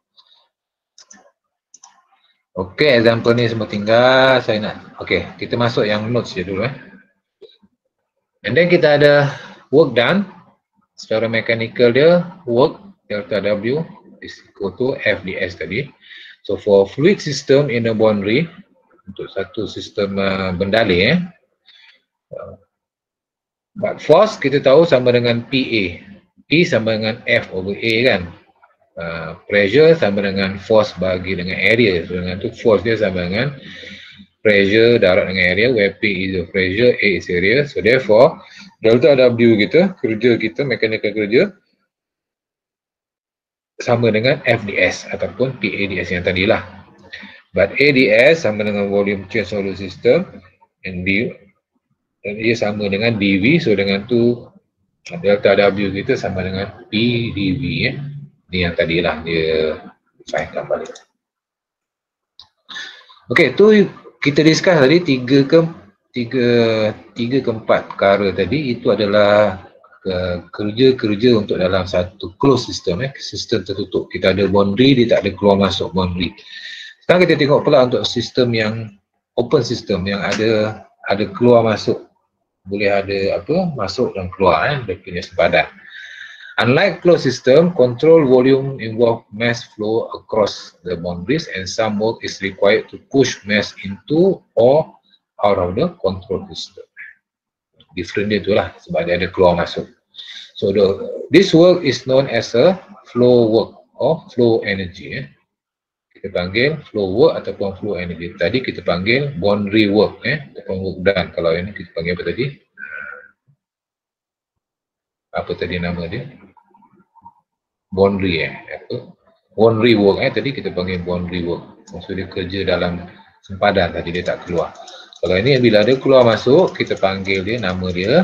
Okey, example ni semua tinggal. Saya nak, okey, kita masuk yang notes je dulu, eh. And then kita ada work done. Secara mechanical dia, work delta W is equal to F D S tadi. So for fluid system in a boundary, untuk satu sistem uh, bendalih, eh. Uh, but force kita tahu sama dengan P A. P sama dengan F over A kan. Uh, pressure sama dengan force bagi dengan area. So dengan tu force dia sama dengan pressure darat dengan area, where P is the pressure, A is area. So therefore, delta W kita, kerja kita, mechanical kerja, sama dengan F D S ataupun P A D S yang tadilah. But A D S sama dengan volume change of the system, and D, dan ia sama dengan D V. So dengan tu delta W kita sama dengan P D V, eh. Ni yang tadilah dia fahamkan balik. Okey, tu kita discuss tadi tiga ke tiga tiga ke empat perkara tadi, itu adalah kerja-kerja untuk dalam satu closed system, eh, sistem tertutup. Kita ada boundary, dia tak ada keluar masuk boundary. Sekarang kita tengok pula untuk sistem yang open system, yang ada ada keluar masuk, boleh ada apa masuk dan keluar, eh, dia punya sempadan. Unlike closed system, control volume involve mass flow across the boundaries, and some work is required to push mass into or out of the control system. Different dia tu lah, sebab dia ada keluar masuk. So the, this work is known as a flow work or flow energy, eh. Kita panggil flow work ataupun flow energy. Tadi kita panggil boundary work, eh, ataupun work done. Kalau ini kita panggil apa tadi? Apa tadi nama dia? Boundary, eh. Apa? Boundary work, eh. Tadi kita panggil boundary work. Maksud dia kerja dalam sempadan, tadi dia tak keluar. Kalau ini bila dia keluar masuk, kita panggil dia, nama dia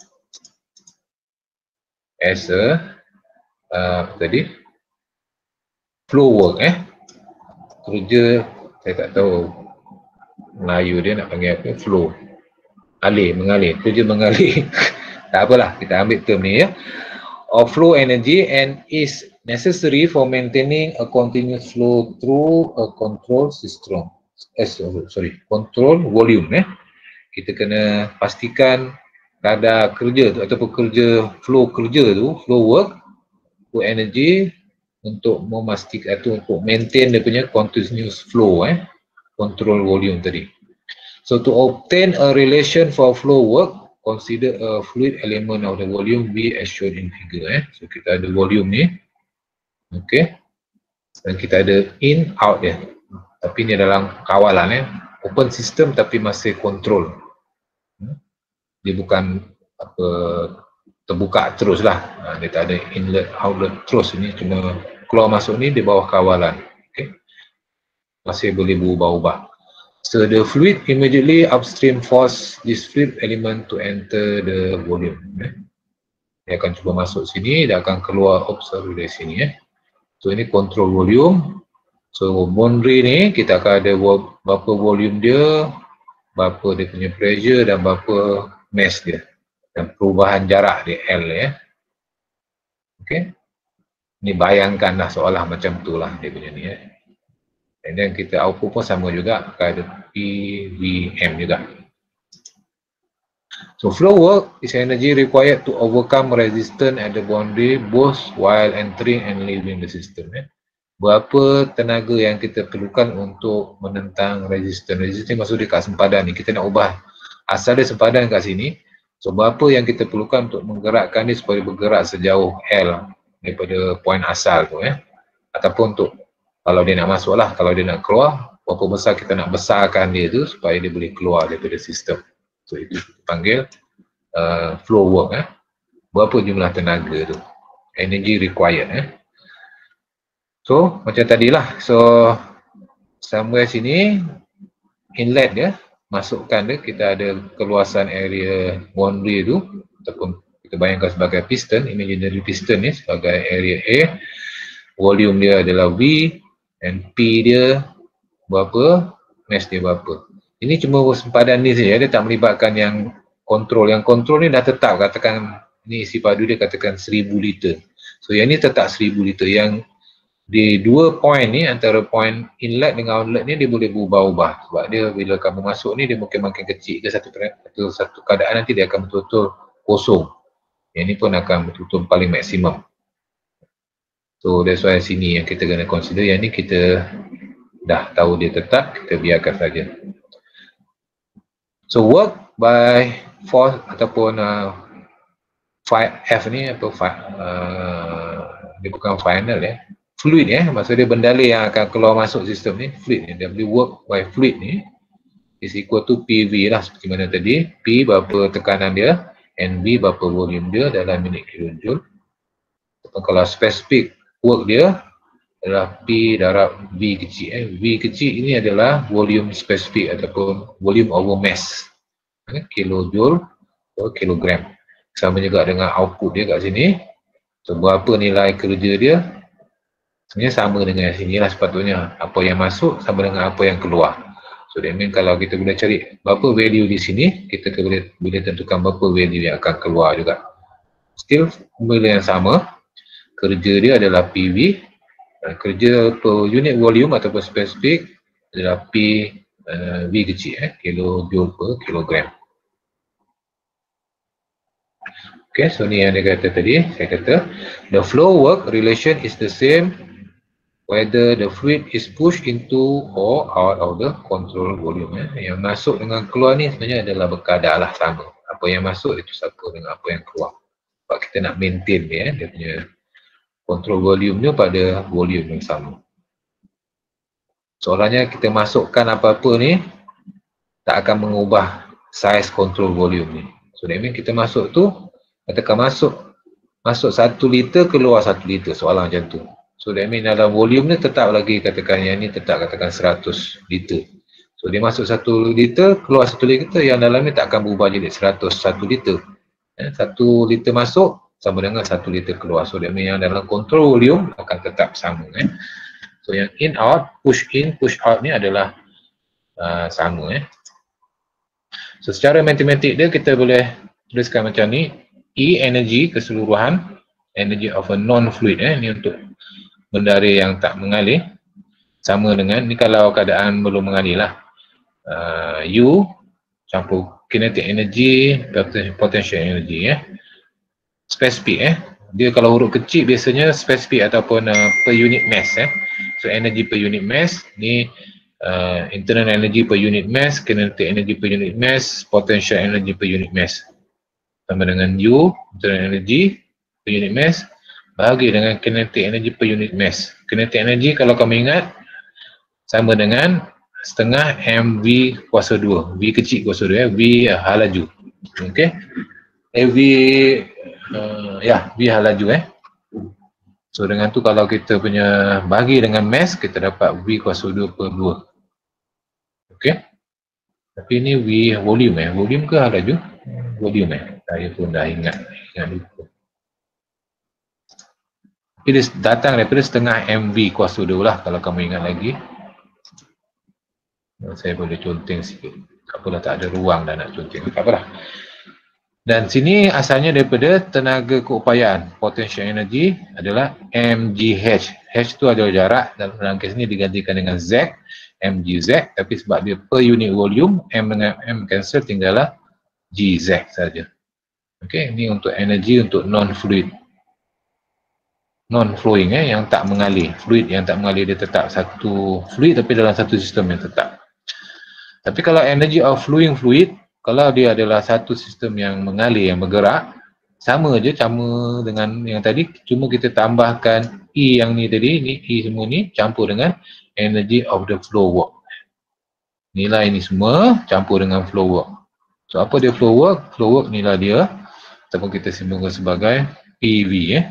as a uh, apa tadi? Flow work, eh. Kerja, saya tak tahu Melayu dia nak panggil apa, flow. Alih, mengalir, kerja mengalir. Tak apalah, kita ambil term ni, ya. Of flow energy and is necessary for maintaining a continuous flow through a control system. Eh, sorry, control volume, eh. Kita kena pastikan kadar kerja tu ataupun kerja flow kerja tu, flow work, flow energy untuk memastikan atau untuk maintain dia punya continuous flow, eh. Control volume tadi. So to obtain a relation for flow work, consider a fluid element of the volume B as shown in figure, eh. So kita ada volume ni, okay, dan kita ada in out dia, tapi ni dalam kawalan, eh. Open system tapi masih control, dia bukan apa terbuka terus lah, dia tak ada inlet outlet terus, ini cuma keluar masuk ni di bawah kawalan, okay, masih boleh berubah-ubah. So the fluid immediately upstream force this fluid element to enter the volume, eh. Dia akan cuba masuk sini, dia akan keluar observe dari sini, eh. So ini control volume. So boundary ni kita akan ada berapa volume dia, berapa dia punya pressure dan berapa mass dia, dan perubahan jarak dia L, ya. Okay, ni bayangkanlah seolah macam itulah dia punya ni, ya. And then kita output pun sama juga, akan ada P V M juga. So flow work is energy required to overcome resistance at the boundary both while entering and leaving the system, eh. berapa tenaga yang kita perlukan untuk menentang resisten. Resisten maksud dia kat sempadan ni, kita nak ubah asal dia sempadan kat sini. So berapa yang kita perlukan untuk menggerakkan dia supaya bergerak sejauh L daripada point asal tu eh. Ataupun untuk kalau dia nak masuk lah, kalau dia nak keluar, berapa besar kita nak besarkan dia tu supaya dia boleh keluar daripada sistem. So itu kita panggil uh, flow work eh. Berapa jumlah tenaga tu, energy required eh. So macam tadilah, so somewhere sini inlet dia, masukkan dia, kita ada keluasan area boundary tu ataupun kita bayangkan sebagai piston, imaginary piston ni sebagai area A, volume dia adalah V and P dia berapa, mass dia berapa. Ini cuma sempadan ni saja, dia tak melibatkan yang kontrol. Yang kontrol ni dah tetap, katakan ni isi padu dia katakan seribu liter. So yang ni tetap seribu liter. Yang di dua point ni, antara point inlet dengan outlet ni, dia boleh berubah-ubah. Sebab dia bila kamu masuk ni, dia mungkin makin kecil ke satu, satu, satu keadaan nanti dia akan betul-betul kosong. Yang ni pun akan betul-betul paling maksimum. So that's why sini yang kita kena consider. Yang ni kita dah tahu dia tetap, kita biarkan saja. So work by force ataupun uh, F ni apa, uh, dia bukan final ya, fluid ya, maksud dia bendalur yang akan keluar masuk sistem ni, fluid ni. W work by fluid ni is equal to P V lah, seperti mana tadi. P berapa tekanan dia, and V berapa volume dia dalam minit kilojoule. Kalau spesifik work dia adalah P darab V kecil eh. V kecil ini adalah volume spesifik ataupun volume over mass eh, kilojoule per kilogram. Sama juga dengan output dia kat sini. So berapa nilai kerja dia, sebenarnya sama dengan sini lah sepatutnya. Apa yang masuk sama dengan apa yang keluar. So that means kalau kita boleh cari berapa value di sini, kita boleh, boleh tentukan berapa value yang akan keluar juga. Still formula yang sama. Kerja dia adalah P V. Kerja per unit volume ataupun spesifik adalah P uh, V kecil eh, kilojoule per kilogram. Okay, so ni yang dia kata tadi, saya kata the flow work relation is the same whether the fluid is pushed into or out of the control volume eh. Yang masuk dengan keluar ni sebenarnya adalah berkadar lah, sama. Apa yang masuk itu sama dengan apa yang keluar. Sebab kita nak maintain dia, eh, dia punya control volume dia pada volume yang sama. Soalannya kita masukkan apa-apa ni tak akan mengubah size control volume ni. So that means kita masuk tu, katakan masuk masuk satu liter, keluar satu liter, soalan macam tu. So that means dalam volume ni tetap lagi, katakan yang ni tetap katakan seratus liter. So dia masuk satu liter, keluar satu liter, yang dalam ni tak akan berubah jadi seratus satu liter. Eh, satu liter masuk sama dengan satu liter keluar. So that means yang dalam control volume akan tetap sama. Eh. So yang in out, push in, push out ni adalah uh, sama. Eh. So secara matematik dia kita boleh tuliskan macam ni. E energy keseluruhan, energy of a non-fluid eh, ni untuk bendara yang tak mengalir, sama dengan, ni kalau keadaan belum mengalir lah, uh, U campur kinetic energy, potential energy eh. Spesifik eh, dia kalau huruf kecil biasanya spesifik ataupun uh, per unit mass eh. So energy per unit mass ni uh, internal energy per unit mass, kinetic energy per unit mass, potential energy per unit mass. Sama dengan U, internal energy per unit mass, bahagi dengan kinetic energy per unit mass. Kinetic energy kalau kamu ingat sama dengan setengah M V kuasa dua. V kecil kuasa dua, eh. V halaju. Okey. Eh, V uh, ya, V halaju eh. So dengan tu kalau kita punya bahagi dengan mass, kita dapat V kuasa dua per dua. Okey. Tapi ni V volume eh. Volume ke halaju? Volume eh. Saya pun dah ingat, ingat lupa. Tapi dia datang daripada setengah M V kuasa dua lah kalau kamu ingat lagi. Saya boleh conteng sikit. Tak apalah, tak ada ruang dah nak conteng. Tak apalah. Dan sini asalnya daripada tenaga keupayaan. Potential energy adalah M G H. H tu adalah jarak, dalam kes ni digantikan dengan Z, M G Z. Tapi sebab dia per unit volume, M dengan M cancel, tinggallah G Z saja. Okey, ini untuk energi untuk non-fluid. non-flowing, eh, yang tak mengalir. Fluid yang tak mengalir, dia tetap satu fluid tapi dalam satu sistem yang tetap. Tapi kalau energy of flowing fluid, kalau dia adalah satu sistem yang mengalir, yang bergerak, sama je, sama dengan yang tadi, cuma kita tambahkan E yang ni tadi, ni E semua ni campur dengan energy of the flow work. Nilai ni semua campur dengan flow work. So apa dia flow work? Flow work nilai dia, ataupun kita simbolkan sebagai P V, eh.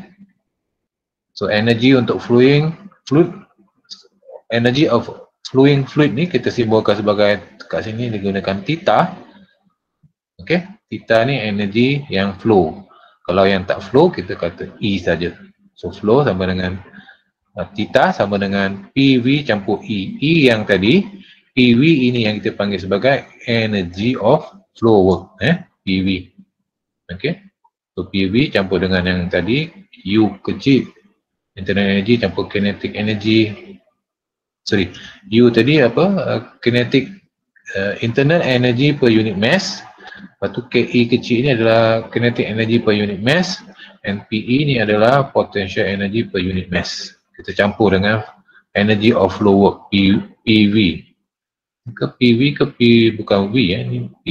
So energy untuk flowing fluid, energy of flowing fluid ni kita simbolkan sebagai, kat sini digunakan theta. Okey, theta ni energy yang flow. Kalau yang tak flow kita kata E saja. So flow sama dengan uh, theta sama dengan P V campur E. E yang tadi, P V ini yang kita panggil sebagai energy of flow work, eh, P V. Okey. So P V campur dengan yang tadi U kecil, internal energy campur kinetic energy. Sorry, U tadi apa? Uh, kinetic uh, internal energy per unit mass. Lepas tu K E kecil ni adalah kinetic energy per unit mass, and P E ni adalah potential energy per unit mass. Kita campur dengan energy of flow work, P, PV. Ke P V ke P, bukan V, eh, ni P.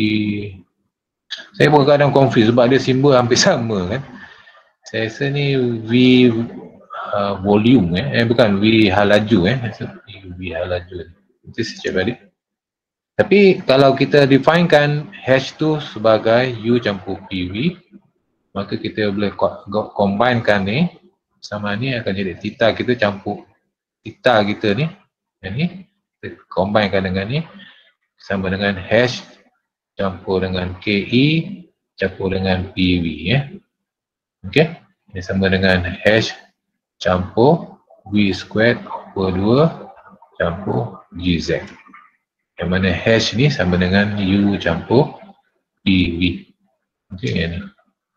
Saya pun kadang confuse sebab dia simbol hampir sama, kan. Saya rasa ni V uh, volume, eh. eh bukan V halaju, eh. V halaju. Nanti saya cek balik. Tapi kalau kita definekan H tu sebagai U campur P V, maka kita boleh combinekan ni, sama ni akan jadi theta kita campur theta kita ni, yang ni kita combinekan dengan ni, sama dengan H campur dengan K E campur dengan P V, ya. Okey, ini sama dengan H campur V squared over dua campur G Z. Yang mana H ni sama dengan U campur P V. Okey, yang ni.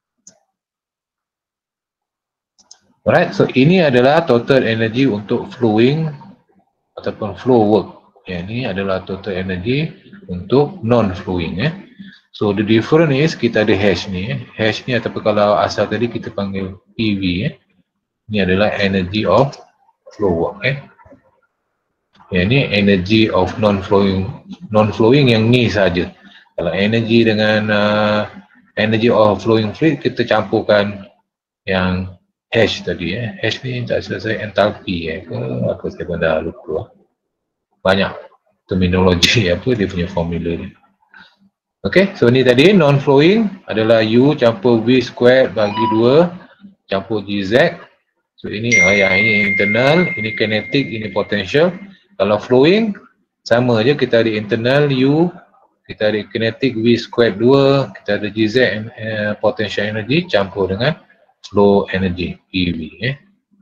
Alright, so ini adalah total energy untuk flowing ataupun flow work. Yang ni adalah total energy untuk non-flowing, eh. So the difference is kita ada H ni, eh. H ni ataupun kalau asal tadi kita panggil P V, eh. Ini adalah energy of flow work, eh. Yang ni energy of non-flowing, non-flowing yang ni saja. Kalau energy dengan uh, energy of flowing fluid kita campurkan yang H tadi, eh. H ni tak selesai entalpi, eh, ke apa saya pun dah lupa. Banyak terminologi apa dia punya formula ni. Okey, so ni tadi non-flowing adalah U campur V squared bagi dua campur G Z. So ini, oh ya, ini internal, ini kinetic, ini potential. Kalau flowing, sama je, kita ada internal U, kita ada kinetic V squared dua, kita ada G Z uh, potential energy campur dengan flow energy P V, eh.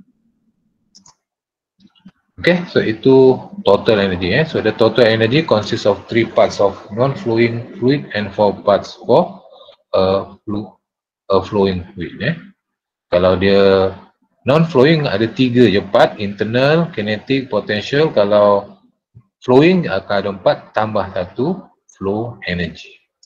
Okay, so itu total energy, eh. So the total energy consists of three parts of non-flowing fluid and four parts for uh, flu uh, flowing fluid, eh. Kalau dia non-flowing ada tiga je part, internal, kinetic, potential. Kalau flowing akan ada empat tambah satu flow energy.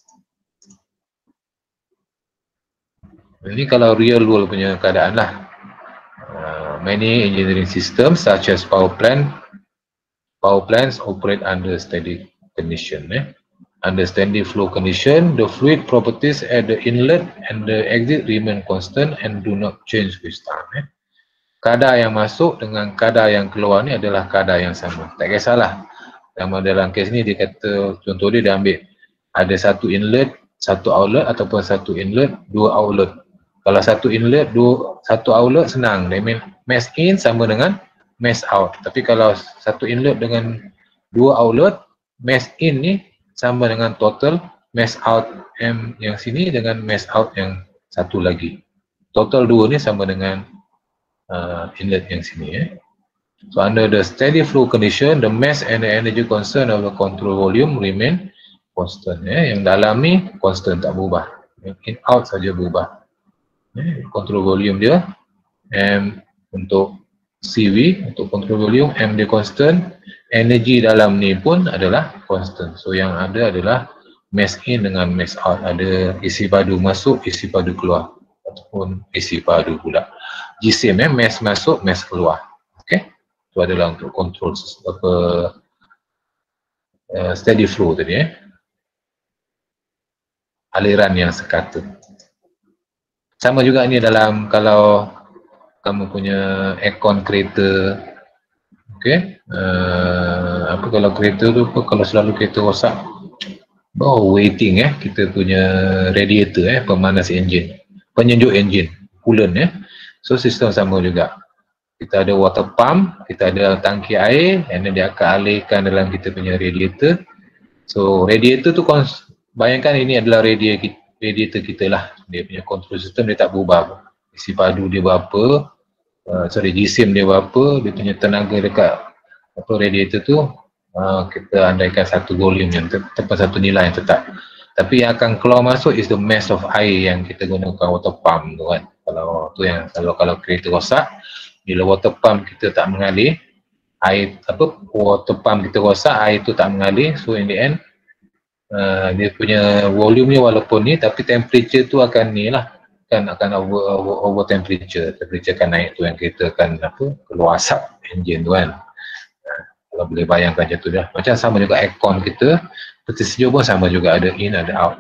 Ini kalau real world punya keadaan lah. Uh, many engineering systems such as power plant, power plants operate under steady condition. Eh? Under steady flow condition, the fluid properties at the inlet and the exit remain constant and do not change with time. Eh? Kadar yang masuk dengan kadar yang keluar ni adalah kadar yang sama. Tak kisahlah. Dalam, dalam kes ni dia kata, contoh dia dia ambil ada satu inlet, satu outlet ataupun satu inlet, dua outlet. Kalau satu inlet, dua, satu outlet senang. Dia main mass in sama dengan mass out. Tapi kalau satu inlet dengan dua outlet, mass in ni sama dengan total mass out M yang sini dengan mass out yang satu lagi. Total dua ni sama dengan Uh, inlet yang sini, eh. So under the steady flow condition, the mass and the energy constant of the control volume remain constant, eh. Yang dalam ni constant, tak berubah. Yang in out saja berubah, eh. Control volume dia M untuk C V, untuk control volume M dia constant. Energy dalam ni pun adalah constant. So yang ada adalah mass in dengan mass out. Ada isi padu masuk, isi padu keluar, ataupun isi padu pula. G-SIM eh, mass masuk, mass keluar. Okey. Itu adalah untuk control apa uh, steady flow tadi eh. Aliran yang sekata. Sama juga ni dalam kalau kamu punya aircon kereta. Okey. Uh, apa kalau kereta tu apa kalau selalu kereta rosak? Oh, waiting eh kita punya radiator eh pemanas enjin, penyejuk enjin, coolant eh. So sistem sama juga. Kita ada water pump, kita ada tangki air, and then dia akan alihkan dalam kita punya radiator. So radiator tu bayangkan ini adalah radiator radiator kita lah. Dia punya control system dia tak berubah. Isi padu dia berapa, uh, sorry G-SIM dia berapa, dia punya tenaga dekat apa radiator tu. Uh, kita andaikan satu volume yang tetap satu nilai yang tetap, tapi yang akan keluar masuk is the mass of air yang kita gunakan water pump tu kan. Kalau tu yang kalau kalau kereta rosak, bila water pump kita tak mengalir, air apa water pump kita rosak, air tu tak mengalir, so in the end uh, dia punya volume ni walaupun ni, tapi temperature tu akan ni lah, kan akan over, over, over temperature, temperature akan naik tu yang kita akan apa keluar asap engine tu kan. Kalau boleh bayangkan macam tu dah. Macam sama juga aircon kita, peti sejuk pun sama juga, ada in, ada out.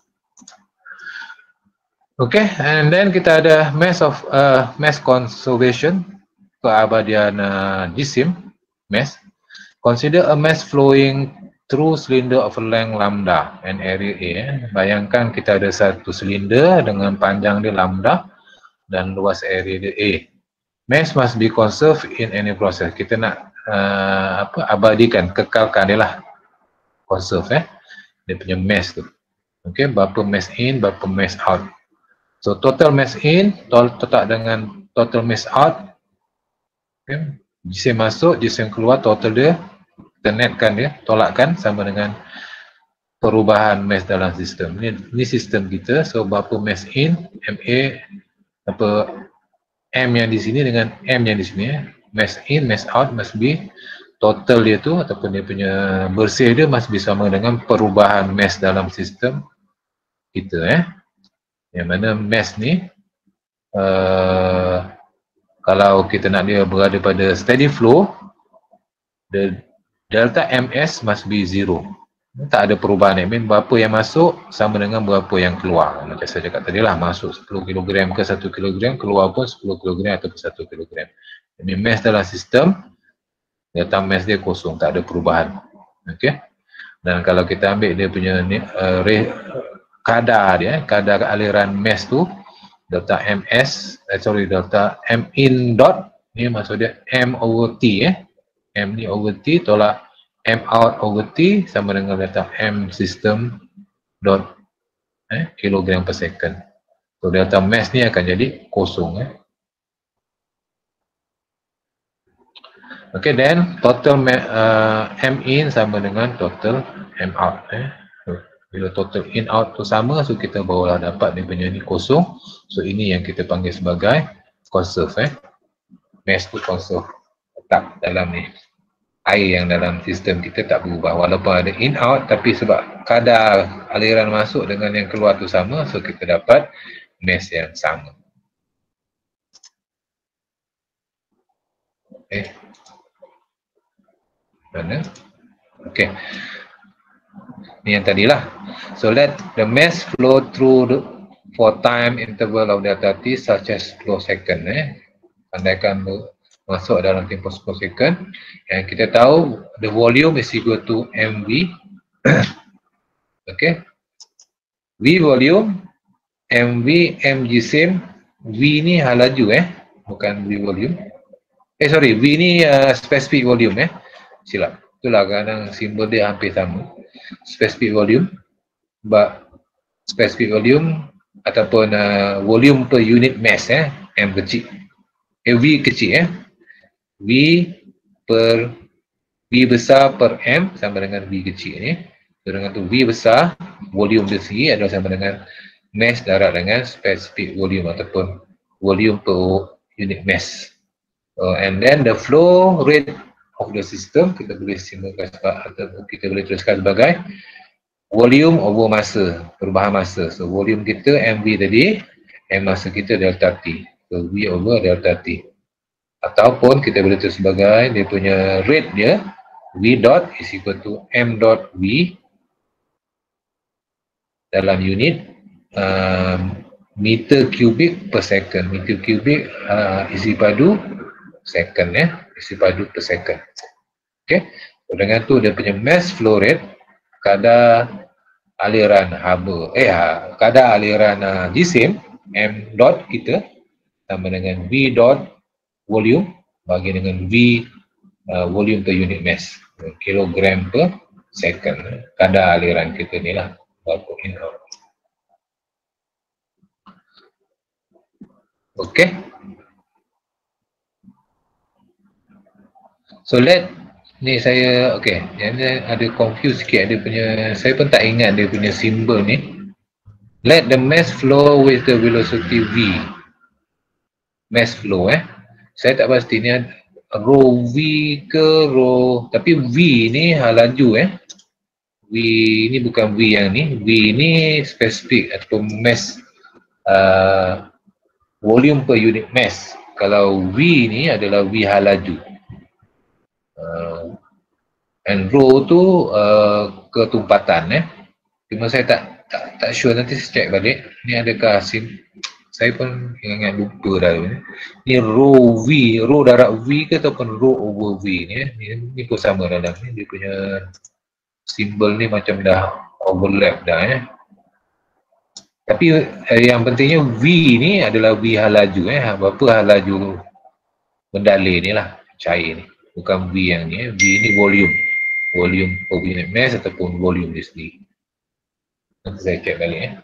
Okay, and then kita ada mass of uh, mass conservation, keabadian uh, G-SIM, mass. Consider a mass flowing through cylinder of length lambda and area A. Eh. Bayangkan kita ada satu silinder dengan panjang dia lambda dan luas area dia A. Mass must be conserved in any process. Kita nak Uh, apa abadikan, kekalkan dia lah, conserve eh dia punya mass tu. Okey, berapa mass in, berapa mass out. So total mass in total dengan total mass out. Okey, G-SIM masuk, G-SIM keluar, total dia kita netkan dia, tolakkan sama dengan perubahan mass dalam sistem. Ni ni sistem kita. So berapa mass in, M A apa M yang di sini dengan M yang di sini eh. Mass in, mass out must be total dia tu ataupun dia punya bersih dia must be sama dengan perubahan mass dalam sistem kita eh. Yang mana mass ni uh, kalau kita nak dia berada pada steady flow, the delta ms must be zero. Tak ada perubahan, I mean berapa yang masuk sama dengan berapa yang keluar. Macam saya cakap tadi lah, masuk sepuluh kilogram ke satu kilogram, keluar pun sepuluh kilogram atau satu kilogram. I mean mass dalam sistem, data mass dia kosong, tak ada perubahan. Okay. Dan kalau kita ambil dia punya ni, uh, re, kadar dia, kadar aliran mass tu, delta ms, eh, sorry delta m in dot, ni maksud dia m over t eh. M ni over t tolak m out over t sama dengan delta m system dot eh, kilogram per second. So delta mass ni akan jadi kosong eh. Okay, then total uh, m in sama dengan total m out eh. So, bila total in out tu sama, so kita barulah dapat dia punya ni kosong. So ini yang kita panggil sebagai conserve eh. Mass tu conserve, tetap dalam ni. Air yang dalam sistem kita tak berubah walaupun ada in out, tapi sebab kadar aliran masuk dengan yang keluar tu sama, so kita dapat mass yang sama. Okay. Mana? Okay. Ni yang tadilah. So let the mass flow through the, for time interval of delta t such as sepuluh second eh. Andaikan masuk dalam tempoh sepuluh second, yang kita tahu the volume is equal to mv. Okay, v volume, mv mg sim, v ni halaju eh, bukan v volume eh sorry v ni uh, specific volume eh, silap, itulah kadang simbol dia hampir sama. Specific volume, but specific volume ataupun uh, volume per unit mass eh, m kecil eh, v kecil eh, V per V besar per M sama dengan V kecil ni. So dengan tu V besar, volume dia sendiri adalah sama dengan mass darab dengan specific volume ataupun volume per unit mass. So, and then the flow rate of the system kita boleh simbolkan atau kita boleh tuliskan sebagai volume over massa, perubahan massa. So volume kita M V tadi, M massa kita delta T. So V over delta T. Ataupun kita boleh tulis sebagai dia punya rate dia, V dot is equal to M dot V dalam unit um, meter kubik per second. Meter kubik uh, isi padu second ya, isi padu per second. Okey. So, dengan tu dia punya mass flow rate, kadar aliran haba, eh kadar aliran uh, jisim M dot kita sama dengan V dot volume bagi dengan V uh, volume per unit mass, kilogram per second. Kadar aliran kita ni lah output in out. Okay, so let ni saya okay, yang ni ada confuse sikit, ada punya saya pun tak ingat dia punya simbol ni. Let the mass flow with the velocity V. Mass flow eh. Saya tak pasti ni rho V ke rho, tapi V ni hal laju eh. V ni bukan V yang ni. V ni spesifik atau mass uh, volume per unit mass. Kalau V ni adalah V hal laju. Uh, and rho tu uh, ketumpatan eh. Cuma saya tak tak tak sure, nanti saya check balik. Ni adakah sim, saya pun ingat lupa dah ni. Ni rho V, rho darab V ke ataupun rho over V ni, ni, ni pun sama dalam ni, dia punya simbol ni macam dah overlap dah eh. Tapi eh, yang pentingnya V ni adalah V hal laju eh. Berapa hal laju mendalir ni lah, cair ni. Bukan V yang ni eh. V ni volume. Volume per unit mass ataupun volume dia sendiri. Nanti saya check balik eh.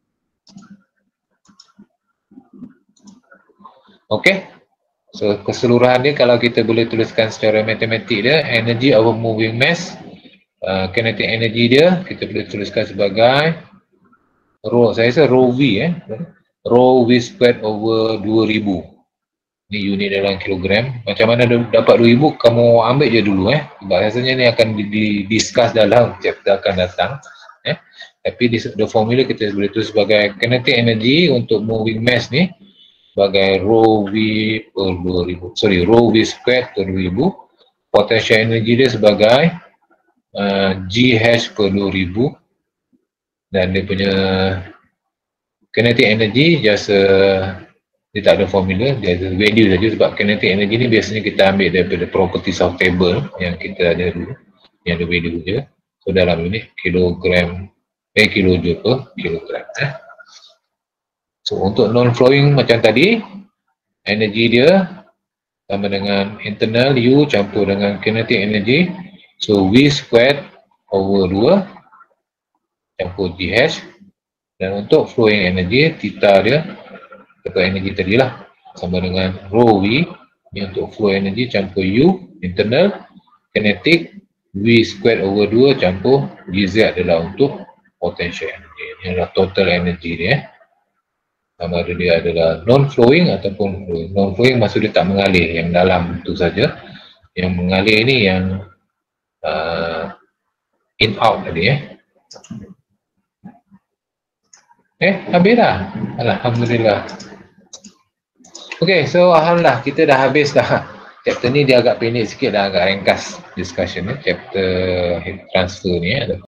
Okay, so keseluruhan dia kalau kita boleh tuliskan secara matematik dia, energy of a moving mass, uh, kinetic energy dia kita boleh tuliskan sebagai rho, saya rasa rho V eh, rho V squared over dua ribu. Ni unit dalam kilogram. Macam mana dapat dua ribu, kamu ambil je dulu eh. Sebab rasanya ni akan di-discuss dalam chapter akan datang eh. Tapi di the formula kita boleh tulis sebagai kinetic energy untuk moving mass ni sebagai rho V per dua ribu, sorry, rho V squared per dua ribu. Potential energy dia sebagai uh, G H per dua ribu. Dan dia punya kinetic energy just uh, dia tak ada formula, dia ada value saja. Sebab kinetic energy ni biasanya kita ambil daripada properties of table yang kita ada dulu, yang ada value je. So dalam ini kilogram eh kilojoule per kilogram eh. So untuk non-flowing macam tadi, energi dia sama dengan internal U campur dengan kinetic energy. So V squared over dua campur G H. Dan untuk flowing energy, theta dia, atau energi tadi lah, sama dengan rho V. Ini untuk flow energy campur U internal, kinetic V squared over dua campur G Z adalah untuk potential energy. Ini adalah total energy dia. Sama ada dia adalah non-flowing ataupun flowing. Non-flowing maksud dia tak mengalir, yang dalam itu saja. Yang mengalir ini yang uh, in-out tadi eh. Eh, habis dah. Alhamdulillah. Okay, so alhamdulillah kita dah habis dah. Chapter ni dia agak pendek sikit, dah agak ringkas discussion ni. Chapter heat transfer ni eh.